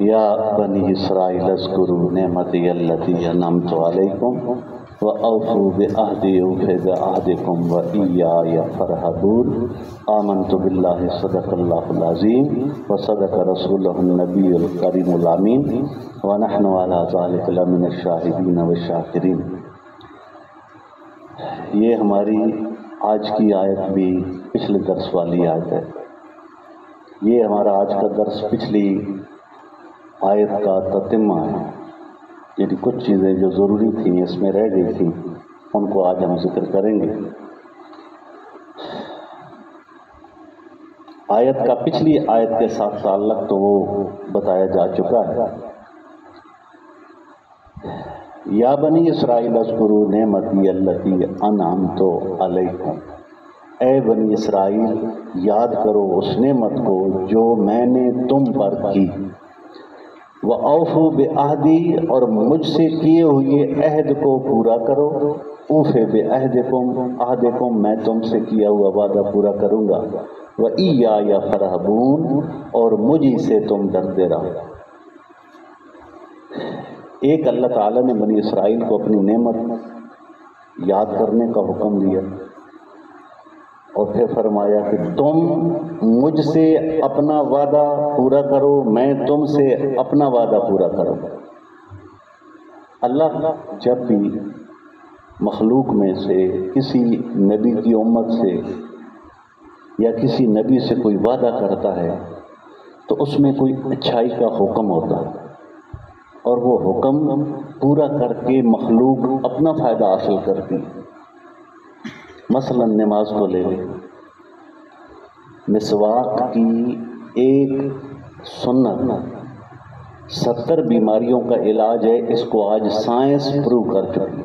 या बनी इसराइल अज़्कुरू निअमती अल्लती अनअमतु अलैकुम व औफू बिअहदी औफी बिअहदिकुम व इय्याया फरहबून आमनतु बिल्लाहि सदक़ल्लाहुल अज़ीम व सदक़ रसूलुहुन नबियुल करीमुल अमीन व नहनु अला ज़ालिका लमिनश शाहिदीन व शाकिरीन। ये हमारी आज की आयत भी पिछले दर्स वाली आयत है। ये हमारा आज का दर्स पिछली आयत का ततिम्मा है, यानी कुछ चीज़ें जो ज़रूरी थी इसमें रह गई थी, उनको आज हम जिक्र करेंगे। आयत का पिछली आयत के साथ ताल्लुक़ तो वो बताया जा चुका है। या बनी इसराइल अज़्कुरू निअमती अल्लती अनअमतु अलैकुम, ए बनी इसराइल याद करो उस नेमत को जो मैंने तुम पर की। व औफू बिअहदी, और मुझसे किए हुए अहद को पूरा करो। ऊफ़े बिअहदिकुम, अहदिकुम मैं तुमसे किया हुआ वादा पूरा करूँगा। व इय्याया फरहबून, और मुझी से तुम डरते रहो। एक अल्लाह ताला ने बनी इसराइल को अपनी नेमत याद करने का हुक्म दिया और फिर फरमाया कि तुम मुझसे अपना वादा पूरा करो, मैं तुमसे अपना वादा पूरा करूँ। अल्लाह जब भी मखलूक में से किसी नबी की उम्मत से या किसी नबी से कोई वादा करता है तो उसमें कोई अच्छाई का हुक्म होता है और वो हुक्म पूरा करके मखलूक अपना फ़ायदा हासिल करती है। मसलन नमाज को ले लें, मिसवाक की एक सुन्नत 70 बीमारियों का इलाज है, इसको आज साइंस प्रूव कर चुकी है।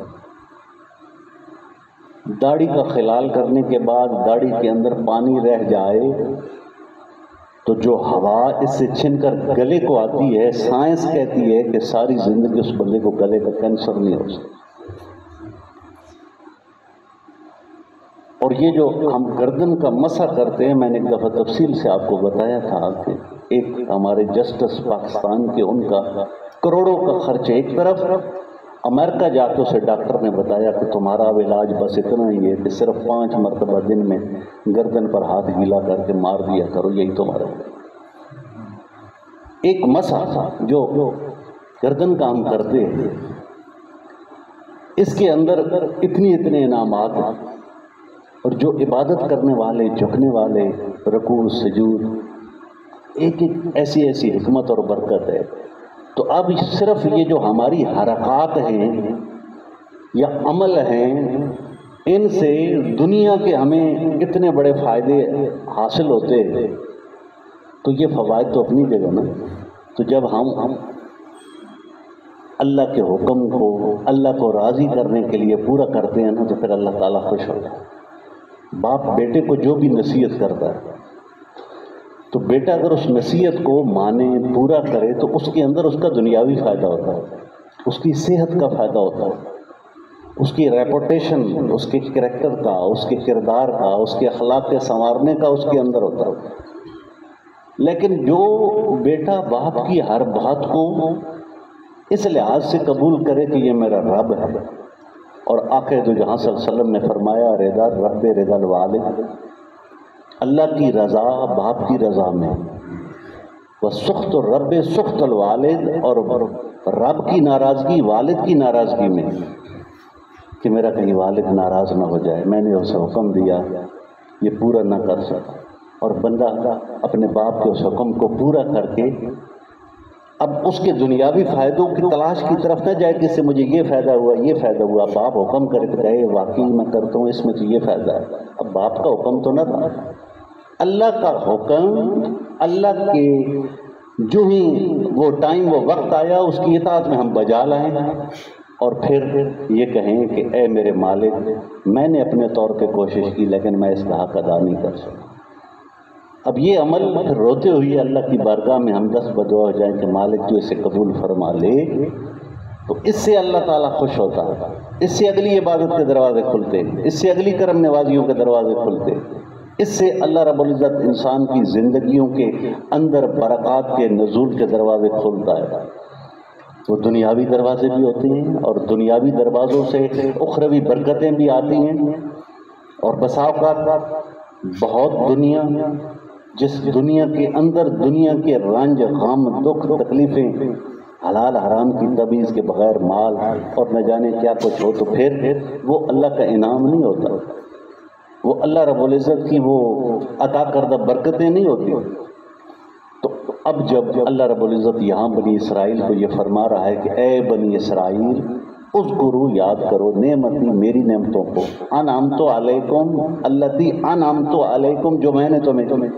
दाढ़ी का खिलाल करने के बाद दाढ़ी के अंदर पानी रह जाए तो जो हवा इससे छिनकर गले को आती है, साइंस कहती है कि सारी जिंदगी उस बंदे को गले का कैंसर नहीं हो सकता। और ये जो हम गर्दन का मसा करते हैं, मैंने एक दफ़ा तफसील से आपको बताया था कि एक हमारे जस्टिस पाकिस्तान के उनका करोड़ों का खर्च है। एक तरफ अमेरिका जाके उसे डॉक्टर ने बताया कि तुम्हारा अब इलाज बस इतना ही है कि सिर्फ 5 मरतबा दिन में गर्दन पर हाथ गीला करके मार दिया करो, यही तुम्हारा एक मसा जो गर्दन का हम करते हैं, इसके अंदर इतने इनामात हैं। और जो इबादत करने वाले, झुकने वाले, रुकू सजूद, एक ऐसी हिकमत और बरकत है। तो अब सिर्फ ये जो हमारी हरकत हैं या अमल हैं, इनसे दुनिया के हमें इतने बड़े फ़ायदे हासिल होते हैं, तो ये फ़वाइद तो अपनी जगह ना। तो जब हम अल्लाह के हुक्म को, अल्लाह को राज़ी करने के लिए पूरा करते हैं ना, तो फिर अल्लाह ताला खुश होता है। बाप बेटे को जो भी नसीहत करता है, तो बेटा अगर उस नसीहत को माने, पूरा करे, तो उसके अंदर उसका दुनियावी फ़ायदा होता है, उसकी सेहत का फ़ायदा होता है, उसकी रेपुटेशन, उसके कैरेक्टर का, उसके किरदार का, उसके अखलाक के संवारने का उसके अंदर होता है। लेकिन जो बेटा बाप की हर बात को इस लिहाज से कबूल करे कि ये मेरा रब है, और आक़िर जो जहाँ सल्लल्लाहु अलैहि वसल्लम ने फरमाया रिदा रब रिदल वालिद, अल्लाह की रज़ा बाप की रज़ा में, व सुख्त रब सुख्तल वालिद, और रब की नाराज़गी वालिद की नाराज़गी में, कि मेरा कहीं वालिद नाराज़ ना हो जाए। मैंने उसे हुक्म दिया, ये पूरा ना कर सका, और बंदा अपने बाप के उस हुक्म को पूरा करके अब उसके दुनियावी फ़ायदों की तलाश की तरफ न जाए कि इससे मुझे ये फ़ायदा हुआ, ये फ़ायदा हुआ। बाप हुक्म करे तो कहे वाकई मैं करता हूँ, इसमें तो ये फ़ायदा है। अब बाप का हुक्म तो न था, अल्लाह का हुक्म, अल्लाह के जो ही वो टाइम, वो वक्त आया, उसकी इताअत में हम बजा लाएं और फिर ये कहें कि ए मेरे मालिक, मैंने अपने तौर पे कोशिश की लेकिन मैं इसका हक अदा नहीं कर सका। अब ये अमल फिर रोते हुए अल्लाह की बारगाह में हम दस्त बदुआ हो जाएं कि मालिक जो इसे कबूल फरमा ले, तो इससे अल्लाह ताला खुश होता है, इससे अगली इबादत के दरवाजे खुलते, इससे अगली करम नवाजियों के दरवाजे खुलते। اس سے اللہ رب العزت انسان کی زندگیوں کے اندر برکات کے نزول کے دروازے کھولتا ہے. وہ دنیاوی دروازے بھی ہوتے ہیں اور دنیاوی دروازوں سے اخروی برکتیں بھی آتی ہیں. اور بسا اوقات بہت دنیا، جس دنیا کے اندر دنیا کے رنج غم دکھ تکلیفیں حلال حرام کی تمیز کے بغیر مال اور نہ جانے کیا کچھ ہو، تو پھر وہ اللہ کا انعام نہیں ہوتا، وہ اللہ رب العزت کی وہ عطا کردہ برکتیں نہیں ہوتی. تو اب جب اللہ رب العزت یہاں بنی اسرائیل کو یہ فرما رہا ہے کہ اے بنی اسرائیل اذکروا، یاد کرو نعمتی، میری نعمتوں کو، انعمت علیکم التی انعمت علیکم، جو میں نے تمہیں.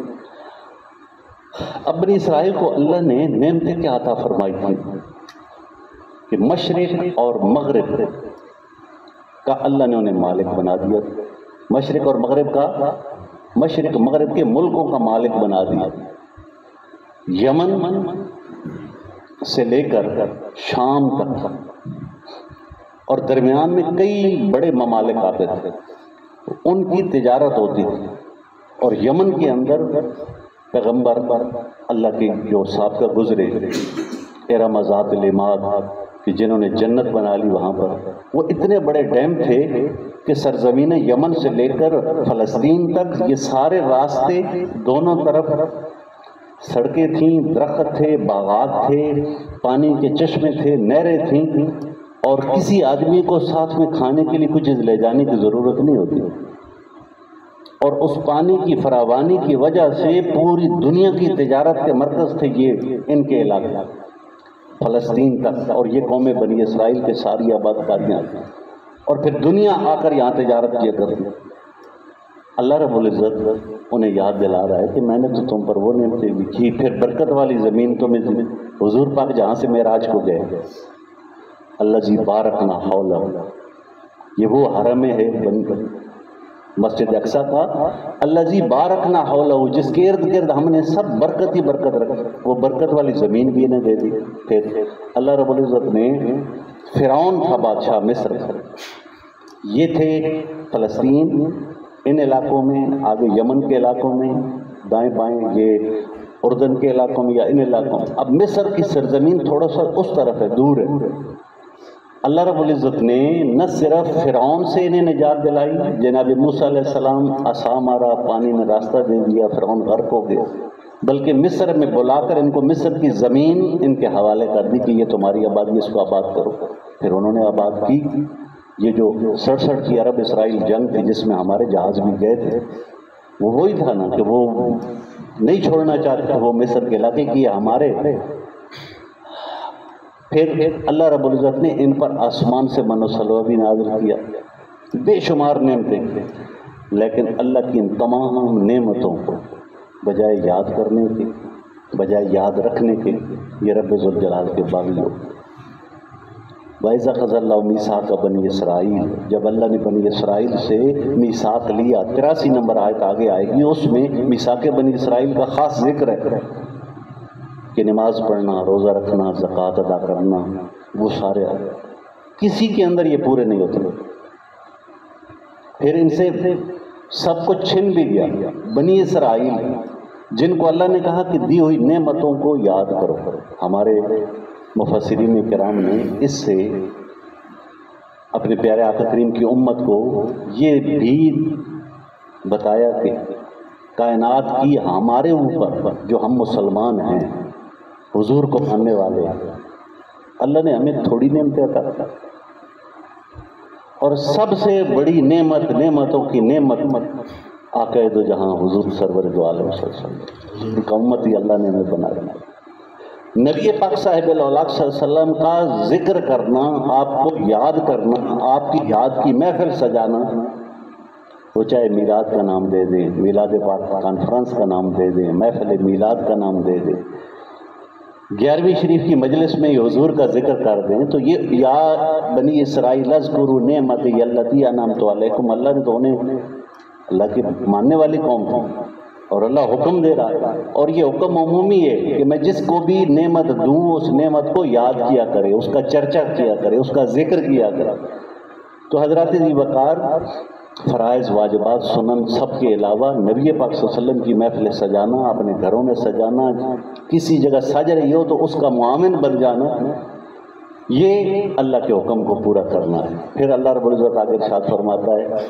اب بنی اسرائیل کو اللہ نے نعمتیں کیا عطا فرمائی تھی کہ مشرق اور مغرب کا اللہ نے انہیں مالک بنا دیا. مشرق اور مغرب کا، مشرق مغرب کے ملکوں کا مالک بنا دیا. یمن سے لے کر شام تک اور درمیان میں کئی بڑے ممالک آتے تھے، ان کی تجارت ہوتی تھی. اور یمن کے اندر پیغمبر اللہ کے جو سابقہ گزرے، ارم ذات العماد، کہ جنہوں نے جنت بنا لی وہاں پر، وہ اتنے بڑے ڈیم تھے کہ سرزمین یمن سے لے کر فلسطین تک یہ سارے راستے، دونوں طرف سڑکیں تھیں، درخت تھے، باغات تھے، پانی کے چشمے تھے، نہریں تھیں، اور کسی آدمی کو ساتھ میں کھانے کے لیے کچھ چیز لے جانے کی ضرورت نہیں ہوتی. اور اس پانی کی فراوانی کی وجہ سے پوری دنیا کی تجارت کے مرکز تھے یہ ان کے علاقے، فلسطین تک. اور یہ قوم بنی اسرائیل کے ساری آباد کاریاں تھیں، اور پھر دنیا آ کر یہاں تجارت کیا کرتی. اللہ رب العزت انہیں یاد دلا رہا ہے کہ میں نے تو تم پر وہ نعمتیں بھی کی. پھر برکت والی زمین تمہیں، حضور پاک جہاں سے معراج کو گئے، الذی بارکنا حولہ، یہ وہ حرم ہے مسجد اقصیٰ کا، الذی بارکنا حولہ، جس کے ارد گرد ہم نے سب برکت ہی برکت رکھی. وہ برکت والی زمین بھی انہیں دے دی. پھر اللہ رب العزت نے، فرعون تھا بادشاہ مصر، یہ تھے فلسطین، ان علاقوں میں، آگے یمن کے علاقوں میں، دائیں بائیں یہ اردن کے علاقوں میں یا ان علاقوں میں. اب مصر کی سرزمین تھوڑا سا اس طرف ہے، دور ہے. اللہ رب العزت نے نہ صرف فرعون سے انہیں نجات دلائی، جناب موسیٰ علیہ السلام عصا مارا، پانی نے راستہ دے دیا، فرعون غرق ہو گئے، بلکہ مصر میں بلا کر ان کو مصر کی زمین ان کے حوالے کر دی کہ یہ تمہاری آبادی، اس کو آباد کرو. پھر انہوں نے آباد کی. یہ جو 67 کی عرب اسرائیل جنگ تھی جس میں ہمارے جہاز بھی گئے تھے، وہ وہی تھا نا کہ وہ نہیں چھوڑنا چاہتے تھے وہ مصر کے علاقے کی ہمارے. پھر اللہ رب العزت نے ان پر آسمان سے من و سلوہ بھی نازل کیا، بے شمار نعمتیں. لیکن اللہ کی ان تمام نعمتوں کو بجائے یاد کرنے کے، بجائے یاد رکھنے کے، یہ رب ذوالجلال کے باغی ہو. وَإِذَا أَخَذَ اللَّهُ مِيثَاقَ بَنِي اسرائیل، جب اللہ نے بنی اسرائیل سے میثاق لیا، 83 نمبر آیت آگے آئے گی، اس میں میثاق بنی اسرائیل کا خاص ذکر ہے کہ نماز پڑھنا، روزہ رکھنا، زکوٰۃ ادا کرنا، وہ سارے کسی کے اندر یہ پورے نہیں ہوتے. پھر ان سے سب کچھ چھن بھی گیا. بنی اسرائیل جن کو اللہ نے کہا کہ دی ہوئی نعمتوں کو یاد کرو، ہمارے مفسرین کرام نے اس سے اپنے پیارے آقا کریم کی امت کو یہ بھی بتایا کہ کائنات کی ہمارے اوپر، جو ہم مسلمان ہیں، حضور کو ماننے والے ہیں، اللہ نے ہمیں تھوڑی نعمتیں عطا کی. اور سب سے بڑی نعمت، نعمتوں کی نعمت، آقا دو جہاں حضور سرور دو عالم صلی اللہ علیہ وسلم، حضور کا امتی اللہ نے ہمیں بنایا. نبی پاک صاحب الاولاق صلی اللہ علیہ وسلم کا ذکر کرنا، آپ کو یاد کرنا، آپ کی یاد کی محفل سجانا، وہ چاہے میلاد کا نام دے دیں، میلاد پاک کانفرنس کا نام دے دیں، محفل میلاد کا نام دے دیں، 11ویں شریف کی مجلس میں یہ حضور کا ذکر کر دیں، تو یہ یا بنی اسرائیل اذکروا نعمتی التی انعمت علیکم، اللہ نے تو انہیں، اللہ کی ماننے والی قوم تھی اور اللہ حکم دے رہا ہے. اور یہ حکم عمومی ہے کہ میں جس کو بھی نعمت دوں اس نعمت کو یاد کیا کرے، اس کا چرچا کیا کرے، اس کا ذکر کیا کرے. تو حضرات ذی وقار، فرائض واجبات سنن سب کے علاوہ نبی پاک صلی اللہ علیہ وسلم کی محفل سجانا، اپنے گھروں میں سجانا، کسی جگہ سج رہی ہو تو اس کا معاون بن جانا، یہ اللہ کے حکم کو پورا کرنا ہے۔ پھر اللہ رب العزت آگے ارشاد فرماتا ہے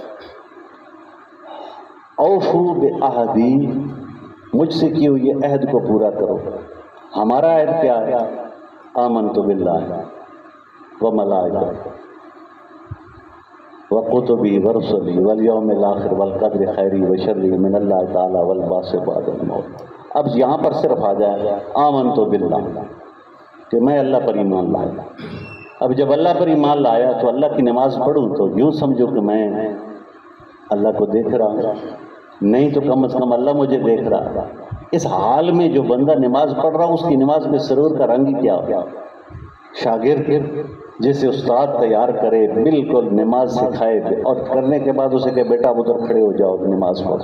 اوفو بعہدی، مجھ سے کیے ہوئے عہد کو پورا کرو۔ ہمارا عہد کیا ہے؟ آمنت باللہ وملائکتہ وکتبہ ورسلہ والیوم الآخر والقدر خیرہ وشرہ من اللہ تعالی والبعث بعد الموت۔ اب یہاں پر صرف آ جائے آمنت باللہ کہ میں اللہ پر ایمان لایا۔ اب جب اللہ پر ایمان لایا تو اللہ کی نماز پڑھوں تو یوں سمجھو کہ میں اللہ کو دیکھ رہا ہوں، نہیں تو کم از کم اللہ مجھے دیکھ رہا ہے۔ اس حال میں جو بندہ نماز پڑھ رہا اس کی نماز میں سرور کا رنگ ہی کیا ہو؟ شاگرد جسے استاد تیار کرے، بالکل نماز سکھائے اور کرنے کے بعد اسے کہ بیٹا ادھر کھڑے ہو جاؤ نماز پڑھ۔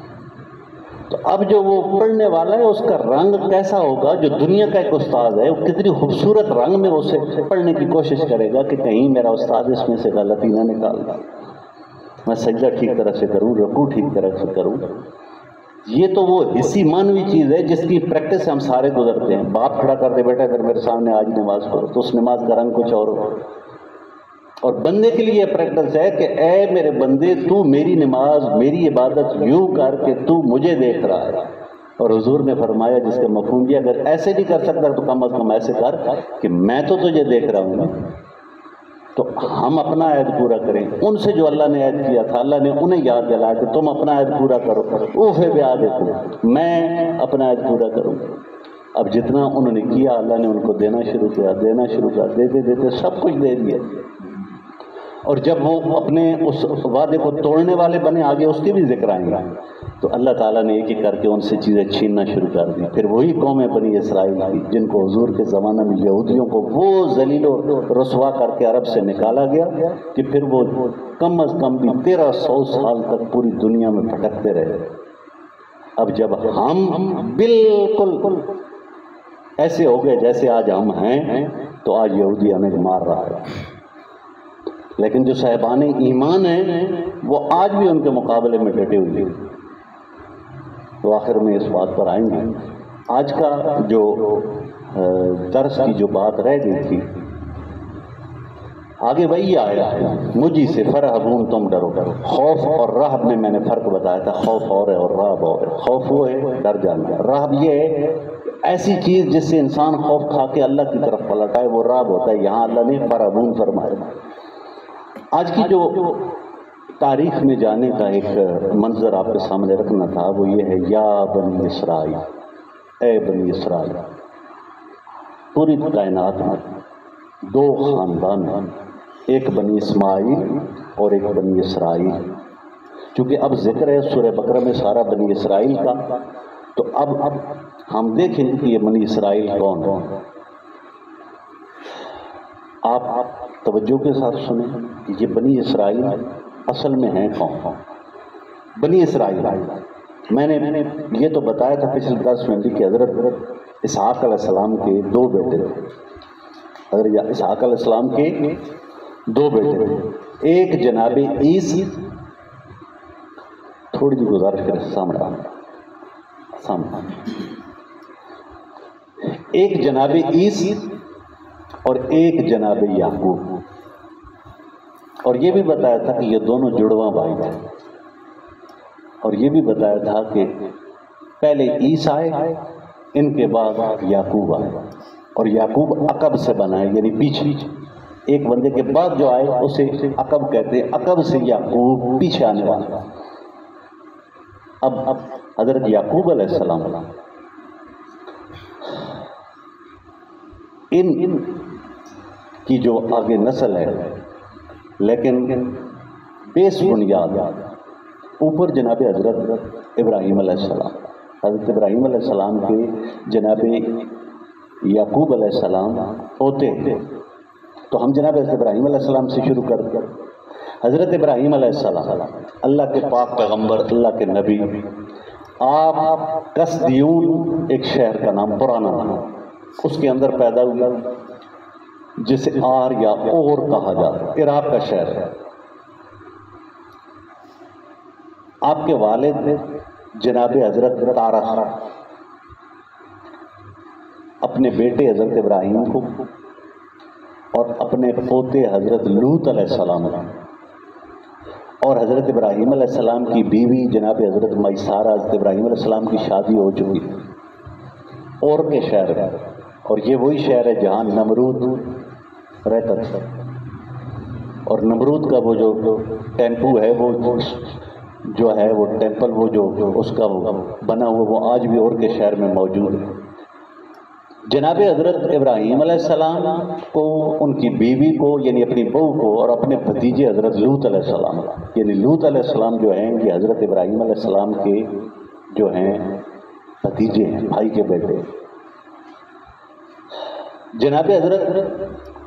تو اب جو وہ پڑھنے والا ہے اس کا رنگ کیسا ہوگا؟ جو دنیا کا ایک استاد ہے وہ کتنی خوبصورت رنگ میں اسے پڑھنے کی کوشش کرے گا کہ کہیں میرا استاد اس میں سے غلطی نہ نکال دے، میں سجدہ ٹھیک طرح سے کروں، رکوع ٹھیک طرح سے کروں۔ یہ تو وہ حصی مانوی چیز ہے جس کی پریکٹس ہم سارے گزرتے ہیں۔ باپ کھڑا کر دے بیٹا اگر میرے سامنے آج نماز پڑھو تو اس نماز کا رنگ کچھ اور ہو، اور بندے کے لیے یہ پریکٹس ہے کہ اے میرے بندے تو میری نماز میری عبادت یوں کر کے تو مجھے دیکھ رہا ہے۔ اور حضور نے فرمایا جس کا مفہوم دیا اگر ایسے نہیں کر سکتا تو کم از کم ایسے کر کہ میں تو تجھے دیکھ رہا ہوں۔ تو ہم اپنا عہد پورا کریں۔ ان سے جو اللہ نے عہد کیا تھا اللہ نے انہیں یاد دلایا کہ تم اپنا عہد پورا کرو، اوفے بعہدکم، میں اپنا عہد پورا کروں۔ اب جتنا انہوں نے کیا اللہ نے ان کو دینا شروع کیا، دینا شروع کیا، دیتے دیتے سب کچھ دے دیا۔ اور جب وہ اپنے اس وعدے کو توڑنے والے بنے آگے اس کے بھی ذکر آئیں گا، تو اللہ تعالیٰ نے ایک ایک کر کے ان سے چیزیں چھیننا شروع کر دی۔ پھر وہی قوم بنی اسرائیل تھی جن کو حضور کے زمانہ میں یہودیوں کو وہ ذلیل و رسوا کر کے عرب سے نکالا گیا کہ پھر وہ کم از کم بھی 1300 سال تک پوری دنیا میں بھٹکتے رہے۔ اب جب ہم بالکل ایسے ہو گئے جیسے آج ہم ہیں تو آج یہودی ہمیں مار رہا ہے، لیکن جو صاحبان ایمان ہیں وہ آج بھی ان کے مقابلے میں ڈٹے ہوئے ہیں۔ تو آخر میں اس بات پر آئیں گے، آج کا جو درس کی جو بات رہ گئی تھی آگے وہی آیا ہے مجھے سے فرحبون، تم ڈرو۔ خوف اور رہب میں نے فرق بتایا تھا، خوف اور ہے اور رہب اور ہے۔ خوف وہ ہے ڈر جانا، رہب یہ ہے ایسی چیز جس سے انسان خوف کھا کے اللہ کی طرف پلٹائے، وہ رہب ہوتا ہے۔ یہاں اللہ نے فرحبون فرمایا۔ آج کی جو تاریخ میں جانے کا ایک منظر آپ کے سامنے رکھنا تھا وہ یہ ہے یا بنی اسرائیل، اے بنی اسرائیل۔ پوری کائنات میں دو خاندان ہیں، ایک بنی اسماعیل اور ایک بنی اسرائیل۔ چونکہ اب ذکر ہے سورہ بقرہ میں سارا بنی اسرائیل کا، تو اب ہم دیکھیں کہ یہ بنی اسرائیل کون ہے۔ آپ توجہ کے ساتھ سنیں کہ یہ بنی اسرائیل اصل میں ہیں کون؟ بنی اسرائیل میں نے یہ تو بتایا تھا پچھلے درس میں بھی کہ حضرت اسحاق علیہ السلام کے دو بیٹے تھے۔ حضرت اسحاق علیہ السلام کے دو بیٹے تھے، ایک جناب عیس، تھوڑی جی گزارش کریں سامنے ایک جناب عیس اور ایک جناب یعقوب۔ اور یہ بھی بتایا تھا کہ یہ دونوں جڑواں بھائی تھے، اور یہ بھی بتایا تھا کہ پہلے عیسی آئے، ان کے بعد یعقوب آئے، اور یعقوب عقب سے بنا ہے، یعنی پیچھے ایک بندے کے بعد جو آئے اسے عقب کہتے ہیں، عقب سے یعقوب پیچھے آنے والا۔ اب حضرت یعقوب علیہ السلام ان کی جو آگے نسل ہے، لیکن بیس بنیاد اوپر جناب حضرت ابراہیم علیہ السلام، حضرت ابراہیم علیہ السلام کے جناب یعقوب علیہ السلام ہوتے ہیں۔ تو ہم جناب حضرت ابراہیم علیہ السلام سے شروع کرتے ہیں۔ حضرت ابراہیم علیہ السلام اللہ کے پاک پیغمبر، اللہ کے نبی، آپ کسدیون ایک شہر کا نام، پرانا نام، اس کے اندر پیدا ہوا جسے آر یا اور کہا جاتا ہے، عراق کا شہر ہے۔ آپ کے والد جناب حضرت طارق اپنے بیٹے حضرت ابراہیم کو اور اپنے پوتے حضرت لوط علیہ السلام اور حضرت ابراہیم علیہ السلام کی بیوی جناب حضرت میسارہ، حضرت ابراہیم علیہ السلام کی شادی ہو چکی اور کے شہر ہے، اور یہ وہی شہر ہے جہاں نمرود رہتا تھا، اور نمرود کا وہ جو ٹیمپو ہے وہ جو ہے وہ ٹیمپل وہ جو اس کا وہ بنا ہوا وہ آج بھی اور کے شہر میں موجود ہے۔ جناب حضرت ابراہیم علیہ السلام کو، ان کی بیوی کو یعنی اپنی بہو کو، اور اپنے بھتیجے حضرت لوط علیہ السلام یعنی لوط علیہ السلام جو ہیں یہ حضرت ابراہیم علیہ السلام کے جو ہیں بھتیجے ہیں، بھائی کے بیٹے۔ جناب حضرت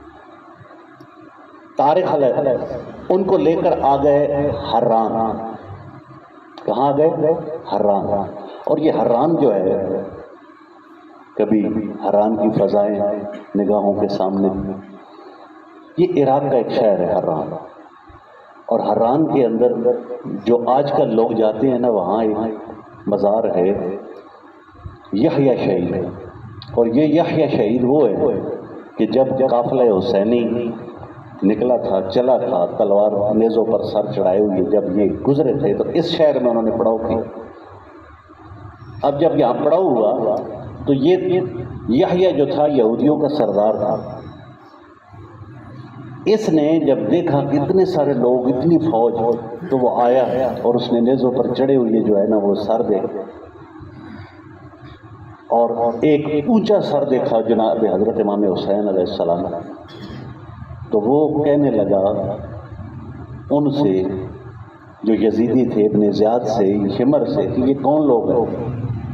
طارق علیہ ان کو لے کر آ گئے حران۔ کہاں گئے؟ حران۔ اور یہ حران جو ہے، کبھی حران کی فضائیں نگاہوں کے سامنے، یہ عراق کا ایک شہر ہے حران، اور حران کے اندر جو آج کل لوگ جاتے ہیں نا، وہاں ایک مزار ہے یحییٰ شہید، اور یہ یحییٰ شہید وہ ہے کہ جب قافلہ حسینی نکلا تھا، چلا تھا، تلوار نیزوں پر سر چڑھائے ہوئے جب یہ گزرے تھے تو اس شہر میں انہوں نے پڑاؤ کی۔ اب جب یہاں پڑاؤ ہوا تو یہ یحییٰ جو تھا یہودیوں کا سردار تھا، اس نے جب دیکھا کہ اتنے سارے لوگ، اتنی فوج، تو وہ آیا اور اس نے نیزوں پر چڑھے ہوئے جو ہے نا وہ سر دیکھا، اور ایک اونچا سر دیکھا جناب حضرت امام حسین علیہ السلام، تو وہ کہنے لگا ان سے جو یزیدی تھے، ابن زیاد سے، شمر سے، کہ یہ کون لوگ ہیں؟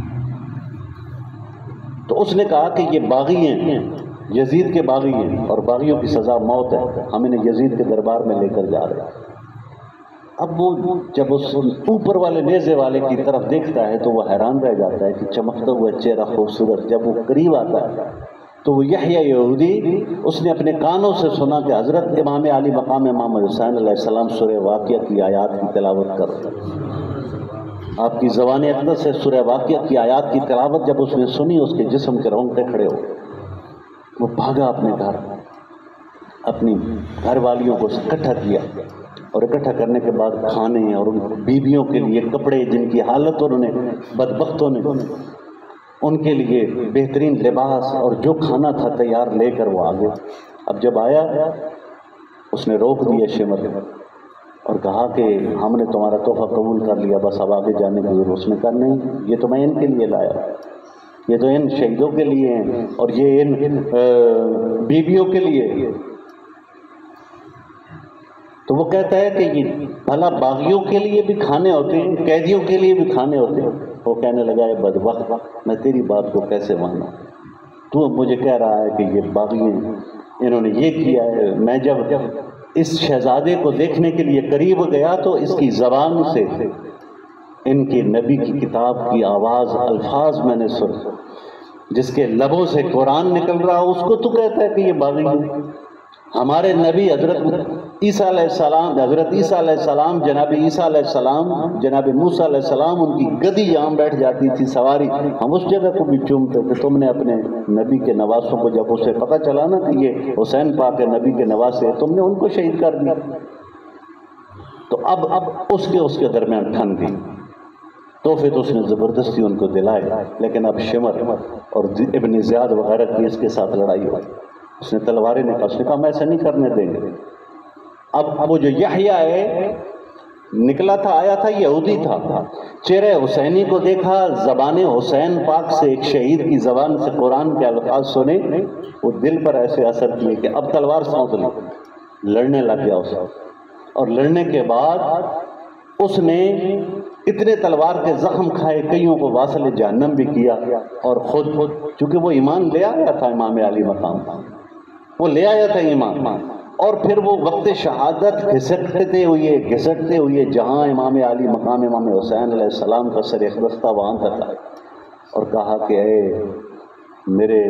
تو اس نے کہا کہ یہ باغی ہیں، یزید کے باغی ہیں، اور باغیوں کی سزا موت ہے، ہم انہیں یزید کے دربار میں لے کر جا رہے ہیں۔ اب وہ جب اس اوپر والے نیزے والے کی طرف دیکھتا ہے تو وہ حیران رہ جاتا ہے کہ چمکتا ہوا چہرہ خوبصورت، جب وہ قریب آتا ہے تو وہ یحییٰ یہودی، اس نے اپنے کانوں سے سنا کہ حضرت امام علی مقام امام حسین علیہ السلام سورہ واقعہ کی آیات کی تلاوت کر رہے ہیں۔ آپ کی زبان اقدس سے سورہ واقعہ کی آیات کی تلاوت جب اس نے سنی، اس کے جسم کے رونگٹے کھڑے ہو گئے، وہ بھاگا اپنے گھر، اپنی گھر والیوں کو اکٹھا کیا، اور اکٹھا کرنے کے بعد کھانے اور ان بیویوں کے لیے کپڑے، جن کی حالت انہوں نے بدبختوں نے، ان کے لیے بہترین لباس اور جو کھانا تھا تیار لے کر وہ آگے۔ اب جب آیا اس نے روک دیا شمر اور کہا کہ ہم نے تمہارا تحفہ قبول کر لیا، بس اب آگے جانے کی ضرورت۔ اس نے کہا نہیں، یہ تو میں ان کے لیے لایا، یہ تو ان شہیدوں کے لیے ہیں، اور یہ ان بیویوں کے لیے۔ تو وہ کہتا ہے کہ یہ بھلا باغیوں کے لیے بھی کھانے ہوتے ہیں، قیدیوں کے لیے بھی کھانے ہوتے ہیں؟ وہ کہنے لگا ہے بدبخت، میں تیری بات کو کیسے مانوں؟ تو مجھے کہہ رہا ہے کہ یہ باغی ہیں، انہوں نے یہ کیا ہے۔ میں جب اس شہزادے کو دیکھنے کے لیے قریب گیا تو اس کی زبان سے ان کے نبی کی کتاب کی آواز، الفاظ میں نے سنا، جس کے لبوں سے قرآن نکل رہا، اس کو تو کہتا ہے کہ یہ باغی ہے۔ ہمارے نبی حضرت عیسیٰ علیہ السلام، جناب عیسیٰ علیہ السلام، جناب موسیٰ علیہ السلام، ان کی گدی یہاں بیٹھ جاتی تھی سواری، ہم اس جگہ کو بھی چومتے تھے۔ تم نے اپنے نبی کے نواسوں کو، جب اسے پتہ چلا نا کہ یہ حسین پاک کے نبی کے نواسے، تم نے ان کو شہید کر دیا۔ تو اب اس کے درمیان ٹھن گئی تحفے تو اس نے زبردستی ان کو دلائے، لیکن اب شمر اور ابن زیاد وغیرہ کی اس کے ساتھ لڑائی ہوئی۔ اس نے تلواریں نکالی، اس نے کہا میں ایسا نہیں کرنے دیں گے۔ اب وہ جو یحییٰ ہے نکلا تھا، آیا تھا، یہودی تھا، چہرہ حسینی کو دیکھا، زبان حسین پاک سے، ایک شہید کی زبان سے قرآن کے الفاظ سنے، وہ دل پر ایسے اثر کیے کہ اب تلوار سونت لی، لڑنے لگ گیا اس وقت۔ اور لڑنے کے بعد اس نے اتنے تلوار کے زخم کھائے، کئیوں کو واصل جہنم بھی کیا، اور خود چونکہ وہ ایمان لے آیا تھا، امام علی مقام وہ لے آیا تھا ایمان، اور پھر وہ وقت شہادت گھسٹتے ہوئے جہاں امام علی مقام امام حسین علیہ السلام کا سر اقدس تھا وہاں تک آئے، اور کہا کہ اے میرے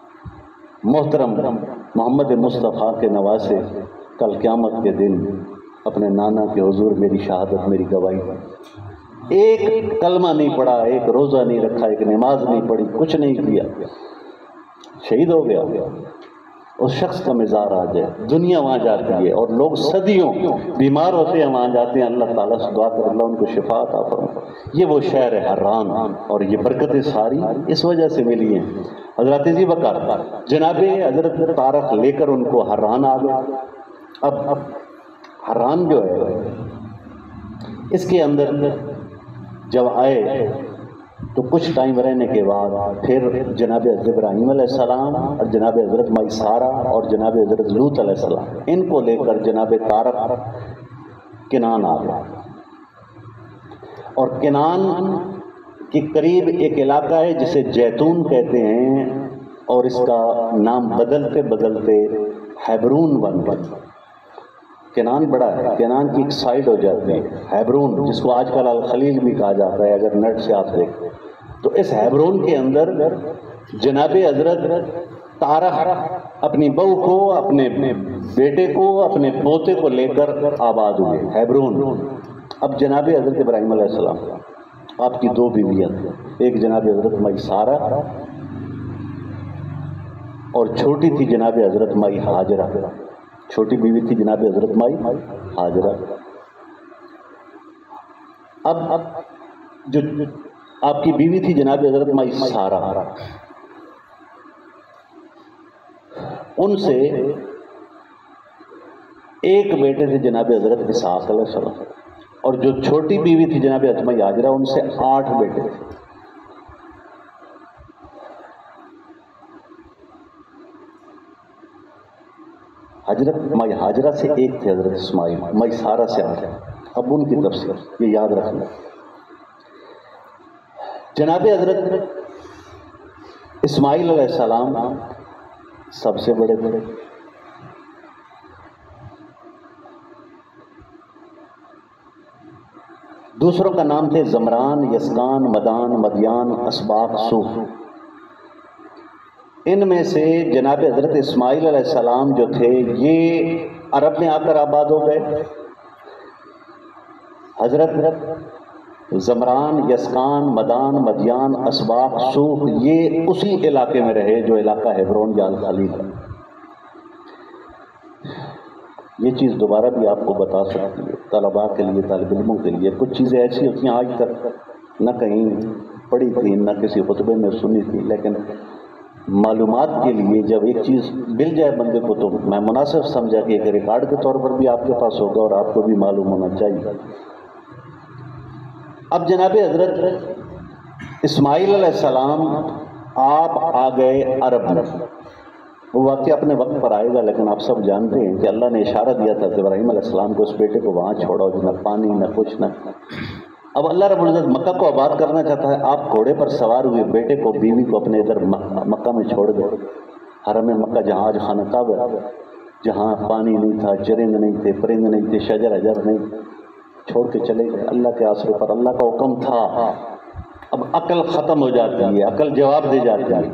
محترم محمد مصطفیٰ کے نواسے، کل قیامت کے دن اپنے نانا کے حضور میری شہادت میری گواہی، ایک کلمہ نہیں پڑھا، ایک روزہ نہیں رکھا، ایک نماز نہیں پڑھی، کچھ نہیں کیا، شہید ہو گیا۔ اس شخص کا مزار آ جائے، دنیا وہاں جاتی ہے اور لوگ صدیوں بیمار ہوتے ہیں وہاں جاتے ہیں، اللہ تعالیٰ سے دعا کر اللہ ان کو شفا عطا فرمائے۔ یہ وہ شہر ہے حران، اور یہ برکتیں ساری اس وجہ سے ملی ہیں۔ حضرت ذی بکر جناب حضرت طارق لے کر ان کو حران آ گئے۔ اب حران جو ہے اس کے اندر جب آئے تو کچھ ٹائم رہنے کے بعد پھر جناب حضرت ابراہیم علیہ السلام اور جناب حضرت مائی سارہ اور جناب حضرت لوط علیہ السلام ان کو لے کر جناب طارق کنان آ گئے، اور کنان کے قریب ایک علاقہ ہے جسے جیتون کہتے ہیں، اور اس کا نام بدلتے بدلتے ہیبرون بن گیا۔ کنان بڑا ہے، کنان کی ایک سائڈ ہو جاتی ہے ہیبرون، جس کو آج کل الخلیل بھی کہا جاتا ہے اگر نیٹ سے آپ دیکھیں تو۔ اس ہیبرون کے اندر جناب حضرت طارق اپنی بہو کو، اپنے بیٹے کو، اپنے پوتے کو لے کر آباد ہوئے ہیبرون۔ اب جناب حضرت ابراہیم علیہ السلام آپ کی دو بیویاں تھیں، ایک جناب حضرت مائی سارہ اور چھوٹی تھی جناب حضرت مائی ہاجرہ، چھوٹی بیوی تھی جناب حضرت مائی ہاجرہ۔ اب جو آپ کی بیوی تھی جناب حضرت مائی سارہ، ان سے ایک بیٹے تھے جناب حضرت اسحاق علیہ السلام، اور جو چھوٹی بیوی تھی جناب حضرت مائی ہاجرہ ان سے 8 بیٹے تھے۔ حضرت مائی ہاجرہ سے ایک تھے حضرت اسماعیل، مائی سارہ سے 8۔ اب ان کی تفسیر یہ یاد رکھنا، جناب حضرت اسماعیل علیہ السلام سب سے بڑے بڑے، دوسروں کا نام تھے زمران، یسکان، مدان، مدیان، اسباق، سوف۔ ان میں سے جناب حضرت اسماعیل علیہ السلام جو تھے یہ عرب میں آ کر آباد ہو گئے۔ حضرت زمران، یسکان، مدان، مدیان، اسباق، سوف یہ اسی علاقے میں رہے جو علاقہ ہیبرون یا الخلیل ہے۔ یہ چیز دوبارہ بھی آپ کو بتا سکتی ہے طلباء کے لیے، طالب علموں کے لیے۔ کچھ چیزیں ایسی ہوتی ہیں آج تک نہ کہیں پڑھی تھی نہ کسی خطبے میں سنی تھی، لیکن معلومات کے لیے جب ایک چیز مل جائے بندے کو تو میں مناسب سمجھا کہ ایک ریکارڈ کے طور پر بھی آپ کے پاس ہوگا اور آپ کو بھی معلوم ہونا چاہیے۔ اب جناب حضرت اسماعیل علیہ السلام آپ آ گئے عرب میں، وہ واقعہ اپنے وقت پر آئے گا، لیکن آپ سب جانتے ہیں کہ اللہ نے اشارہ دیا تھا کہ ابراہیم علیہ السلام کو اس بیٹے کو وہاں چھوڑو، نہ پانی نہ کچھ نہ۔ اب اللہ رب العزت مکہ کو آباد کرنا چاہتا ہے، آپ گھوڑے پر سوار ہوئے بیٹے کو، بیوی کو اپنے ادھر مکہ میں چھوڑ دیں، حرم مکہ جہاں آج خانہ کعبہ ہے، جہاں پانی نہیں تھا، چرند نہیں تھے، پرند نہیں تھے، شجر حجر نہیں، چھوڑ کے چلے گئے اللہ کے آسرے پر۔ اللہ کا حکم تھا، اب عقل ختم ہو جاتی ہے، عقل جواب دے جاتی ہے۔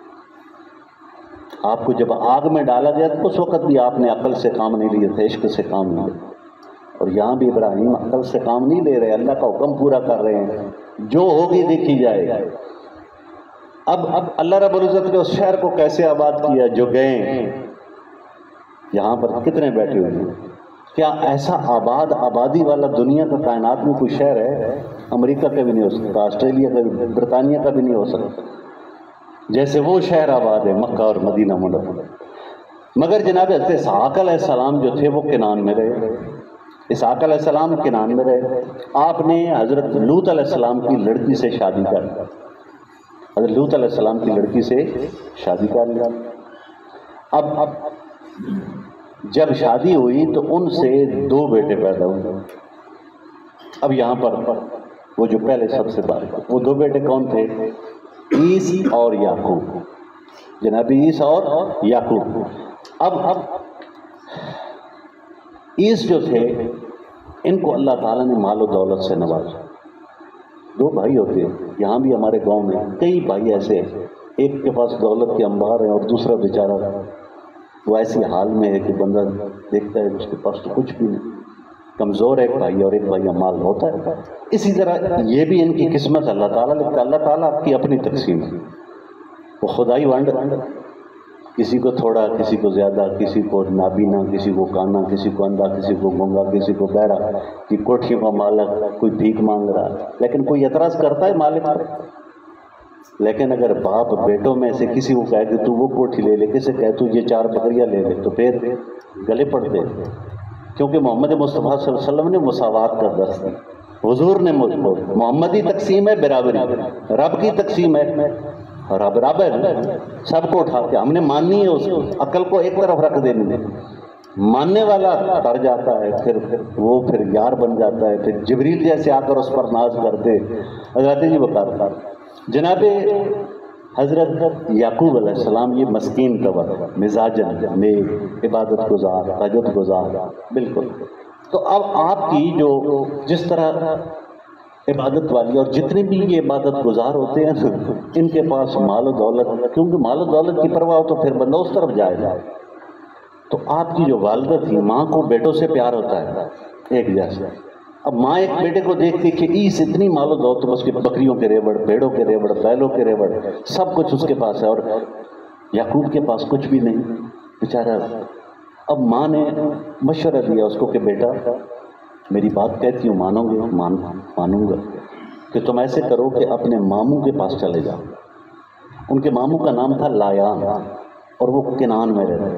آپ کو جب آگ میں ڈالا گیا تو اس وقت بھی آپ نے عقل سے کام نہیں لیا تھا، عشق سے کام لیا، اور یہاں بھی ابراہیم عقل سے کام نہیں لے رہے، اللہ کا حکم پورا کر رہے ہیں، جو ہوگی دیکھی جائے گا۔ اب اللہ رب العزت نے اس شہر کو کیسے آباد کیا؟ جو گئے یہاں پر کتنے بیٹھے ہوئے ہیں؟ کیا ایسا آبادی والا دنیا کا کائنات میں کوئی شہر ہے؟ امریکہ کا بھی نہیں ہو سکتا، آسٹریلیا کا بھی، برطانیہ کا بھی نہیں ہو سکتا جیسے وہ شہر آباد ہے مکہ اور مدینہ منورہ۔ مگر جناب حضرت اسحاق علیہ السلام جو تھے وہ کنعان میں رہے، اسحاق علیہ السلام کنعان میں رہے۔ آپ نے حضرت لوط علیہ السلام کی لڑکی سے شادی کر لی، حضرت لوط علیہ السلام کی لڑکی سے شادی کر لیا۔ اب جب شادی ہوئی تو ان سے 2 بیٹے پیدا ہوئے۔ اب یہاں پر وہ جو پہلے سب سے بات، وہ 2 بیٹے کون تھے؟ عیس اور یعقوب، جناب عیس اور یعقوب۔ اب عیس جو تھے ان کو اللہ تعالیٰ نے مال و دولت سے نوازا۔ 2 بھائی ہوتے ہیں، یہاں بھی ہمارے گاؤں میں کئی بھائی ایسے ہیں، ایک کے پاس دولت کے انبار ہیں اور دوسرا بیچارہ وہ ایسی حال میں ہے کہ بندہ دیکھتا ہے اس کے پاس تو کچھ بھی نہیں، کمزور ایک بھائی اور ایک بھائی مال ہوتا ہے. اسی طرح یہ بھی ان کی قسمت اللہ تعالیٰ لکھتا ہے. اللہ تعالیٰ کی اپنی تقسیم ہے، وہ خدائی ونڈ، کسی کو تھوڑا، کسی کو زیادہ، کسی کو نابینا، کسی کو کانا، کسی کو اندھا، کسی کو گونگا، کسی کو بہرا، کہ کوٹھیوں کا مالک، کوئی بھیک مانگ رہا ہے. لیکن کوئی اعتراض کرتا ہے مالک پر؟ لیکن اگر باپ بیٹوں میں سے کسی کو کہے کہ تو وہ کوٹھی لے لے، کسے کہے تو یہ 4 بکریاں لے لے، تو پھر گلے پڑتے. کیونکہ محمد مصطفیٰ صلی اللہ علیہ وسلم نے مساوات کا درس دی. حضور نے محمدی تقسیم ہے برابری، رب کی تقسیم ہے اور اب رب ہے سب کو اٹھا کے ہم نے ماننی ہے. اس عقل کو ایک طرف رکھ دینی ہے. ماننے والا تر جاتا ہے، پھر یار بن جاتا ہے. پھر جبریل جیسے آ کر اس پر ناز کرتے. حضرت جی بتا جناب حضرت یعقوب علیہ السلام یہ مسکین طبع، مزاجن نیک، عبادت گزار، تہجد گزار، بالکل. تو اب آپ کی جو جس طرح عبادت والی اور جتنے بھی یہ عبادت گزار ہوتے ہیں ان کے پاس مال و دولت، کیونکہ مال و دولت کی پرواہ ہو تو پھر بندہ اس طرف جائے. تو آپ کی جو والدہ تھی، ماں کو بیٹوں سے پیار ہوتا ہے ایک جیسا. اب ماں ایک بیٹے کو دیکھتی کہ اس اتنی مال و دولت، بس کہ بکریوں کے ریوڑ، بھیڑوں کے ریوڑ، بیلوں کے ریوڑ، سب کچھ اس کے پاس ہے، اور یعقوب کے پاس کچھ بھی نہیں بیچارہ. اب ماں نے مشورہ دیا اس کو کہ بیٹا میری بات کہتی ہوں، مانو گے؟ مانوں گا. کہ تم ایسے کرو کہ اپنے ماموں کے پاس چلے جاؤ. ان کے ماموں کا نام تھا لایان اور وہ کنعان میں رہتے.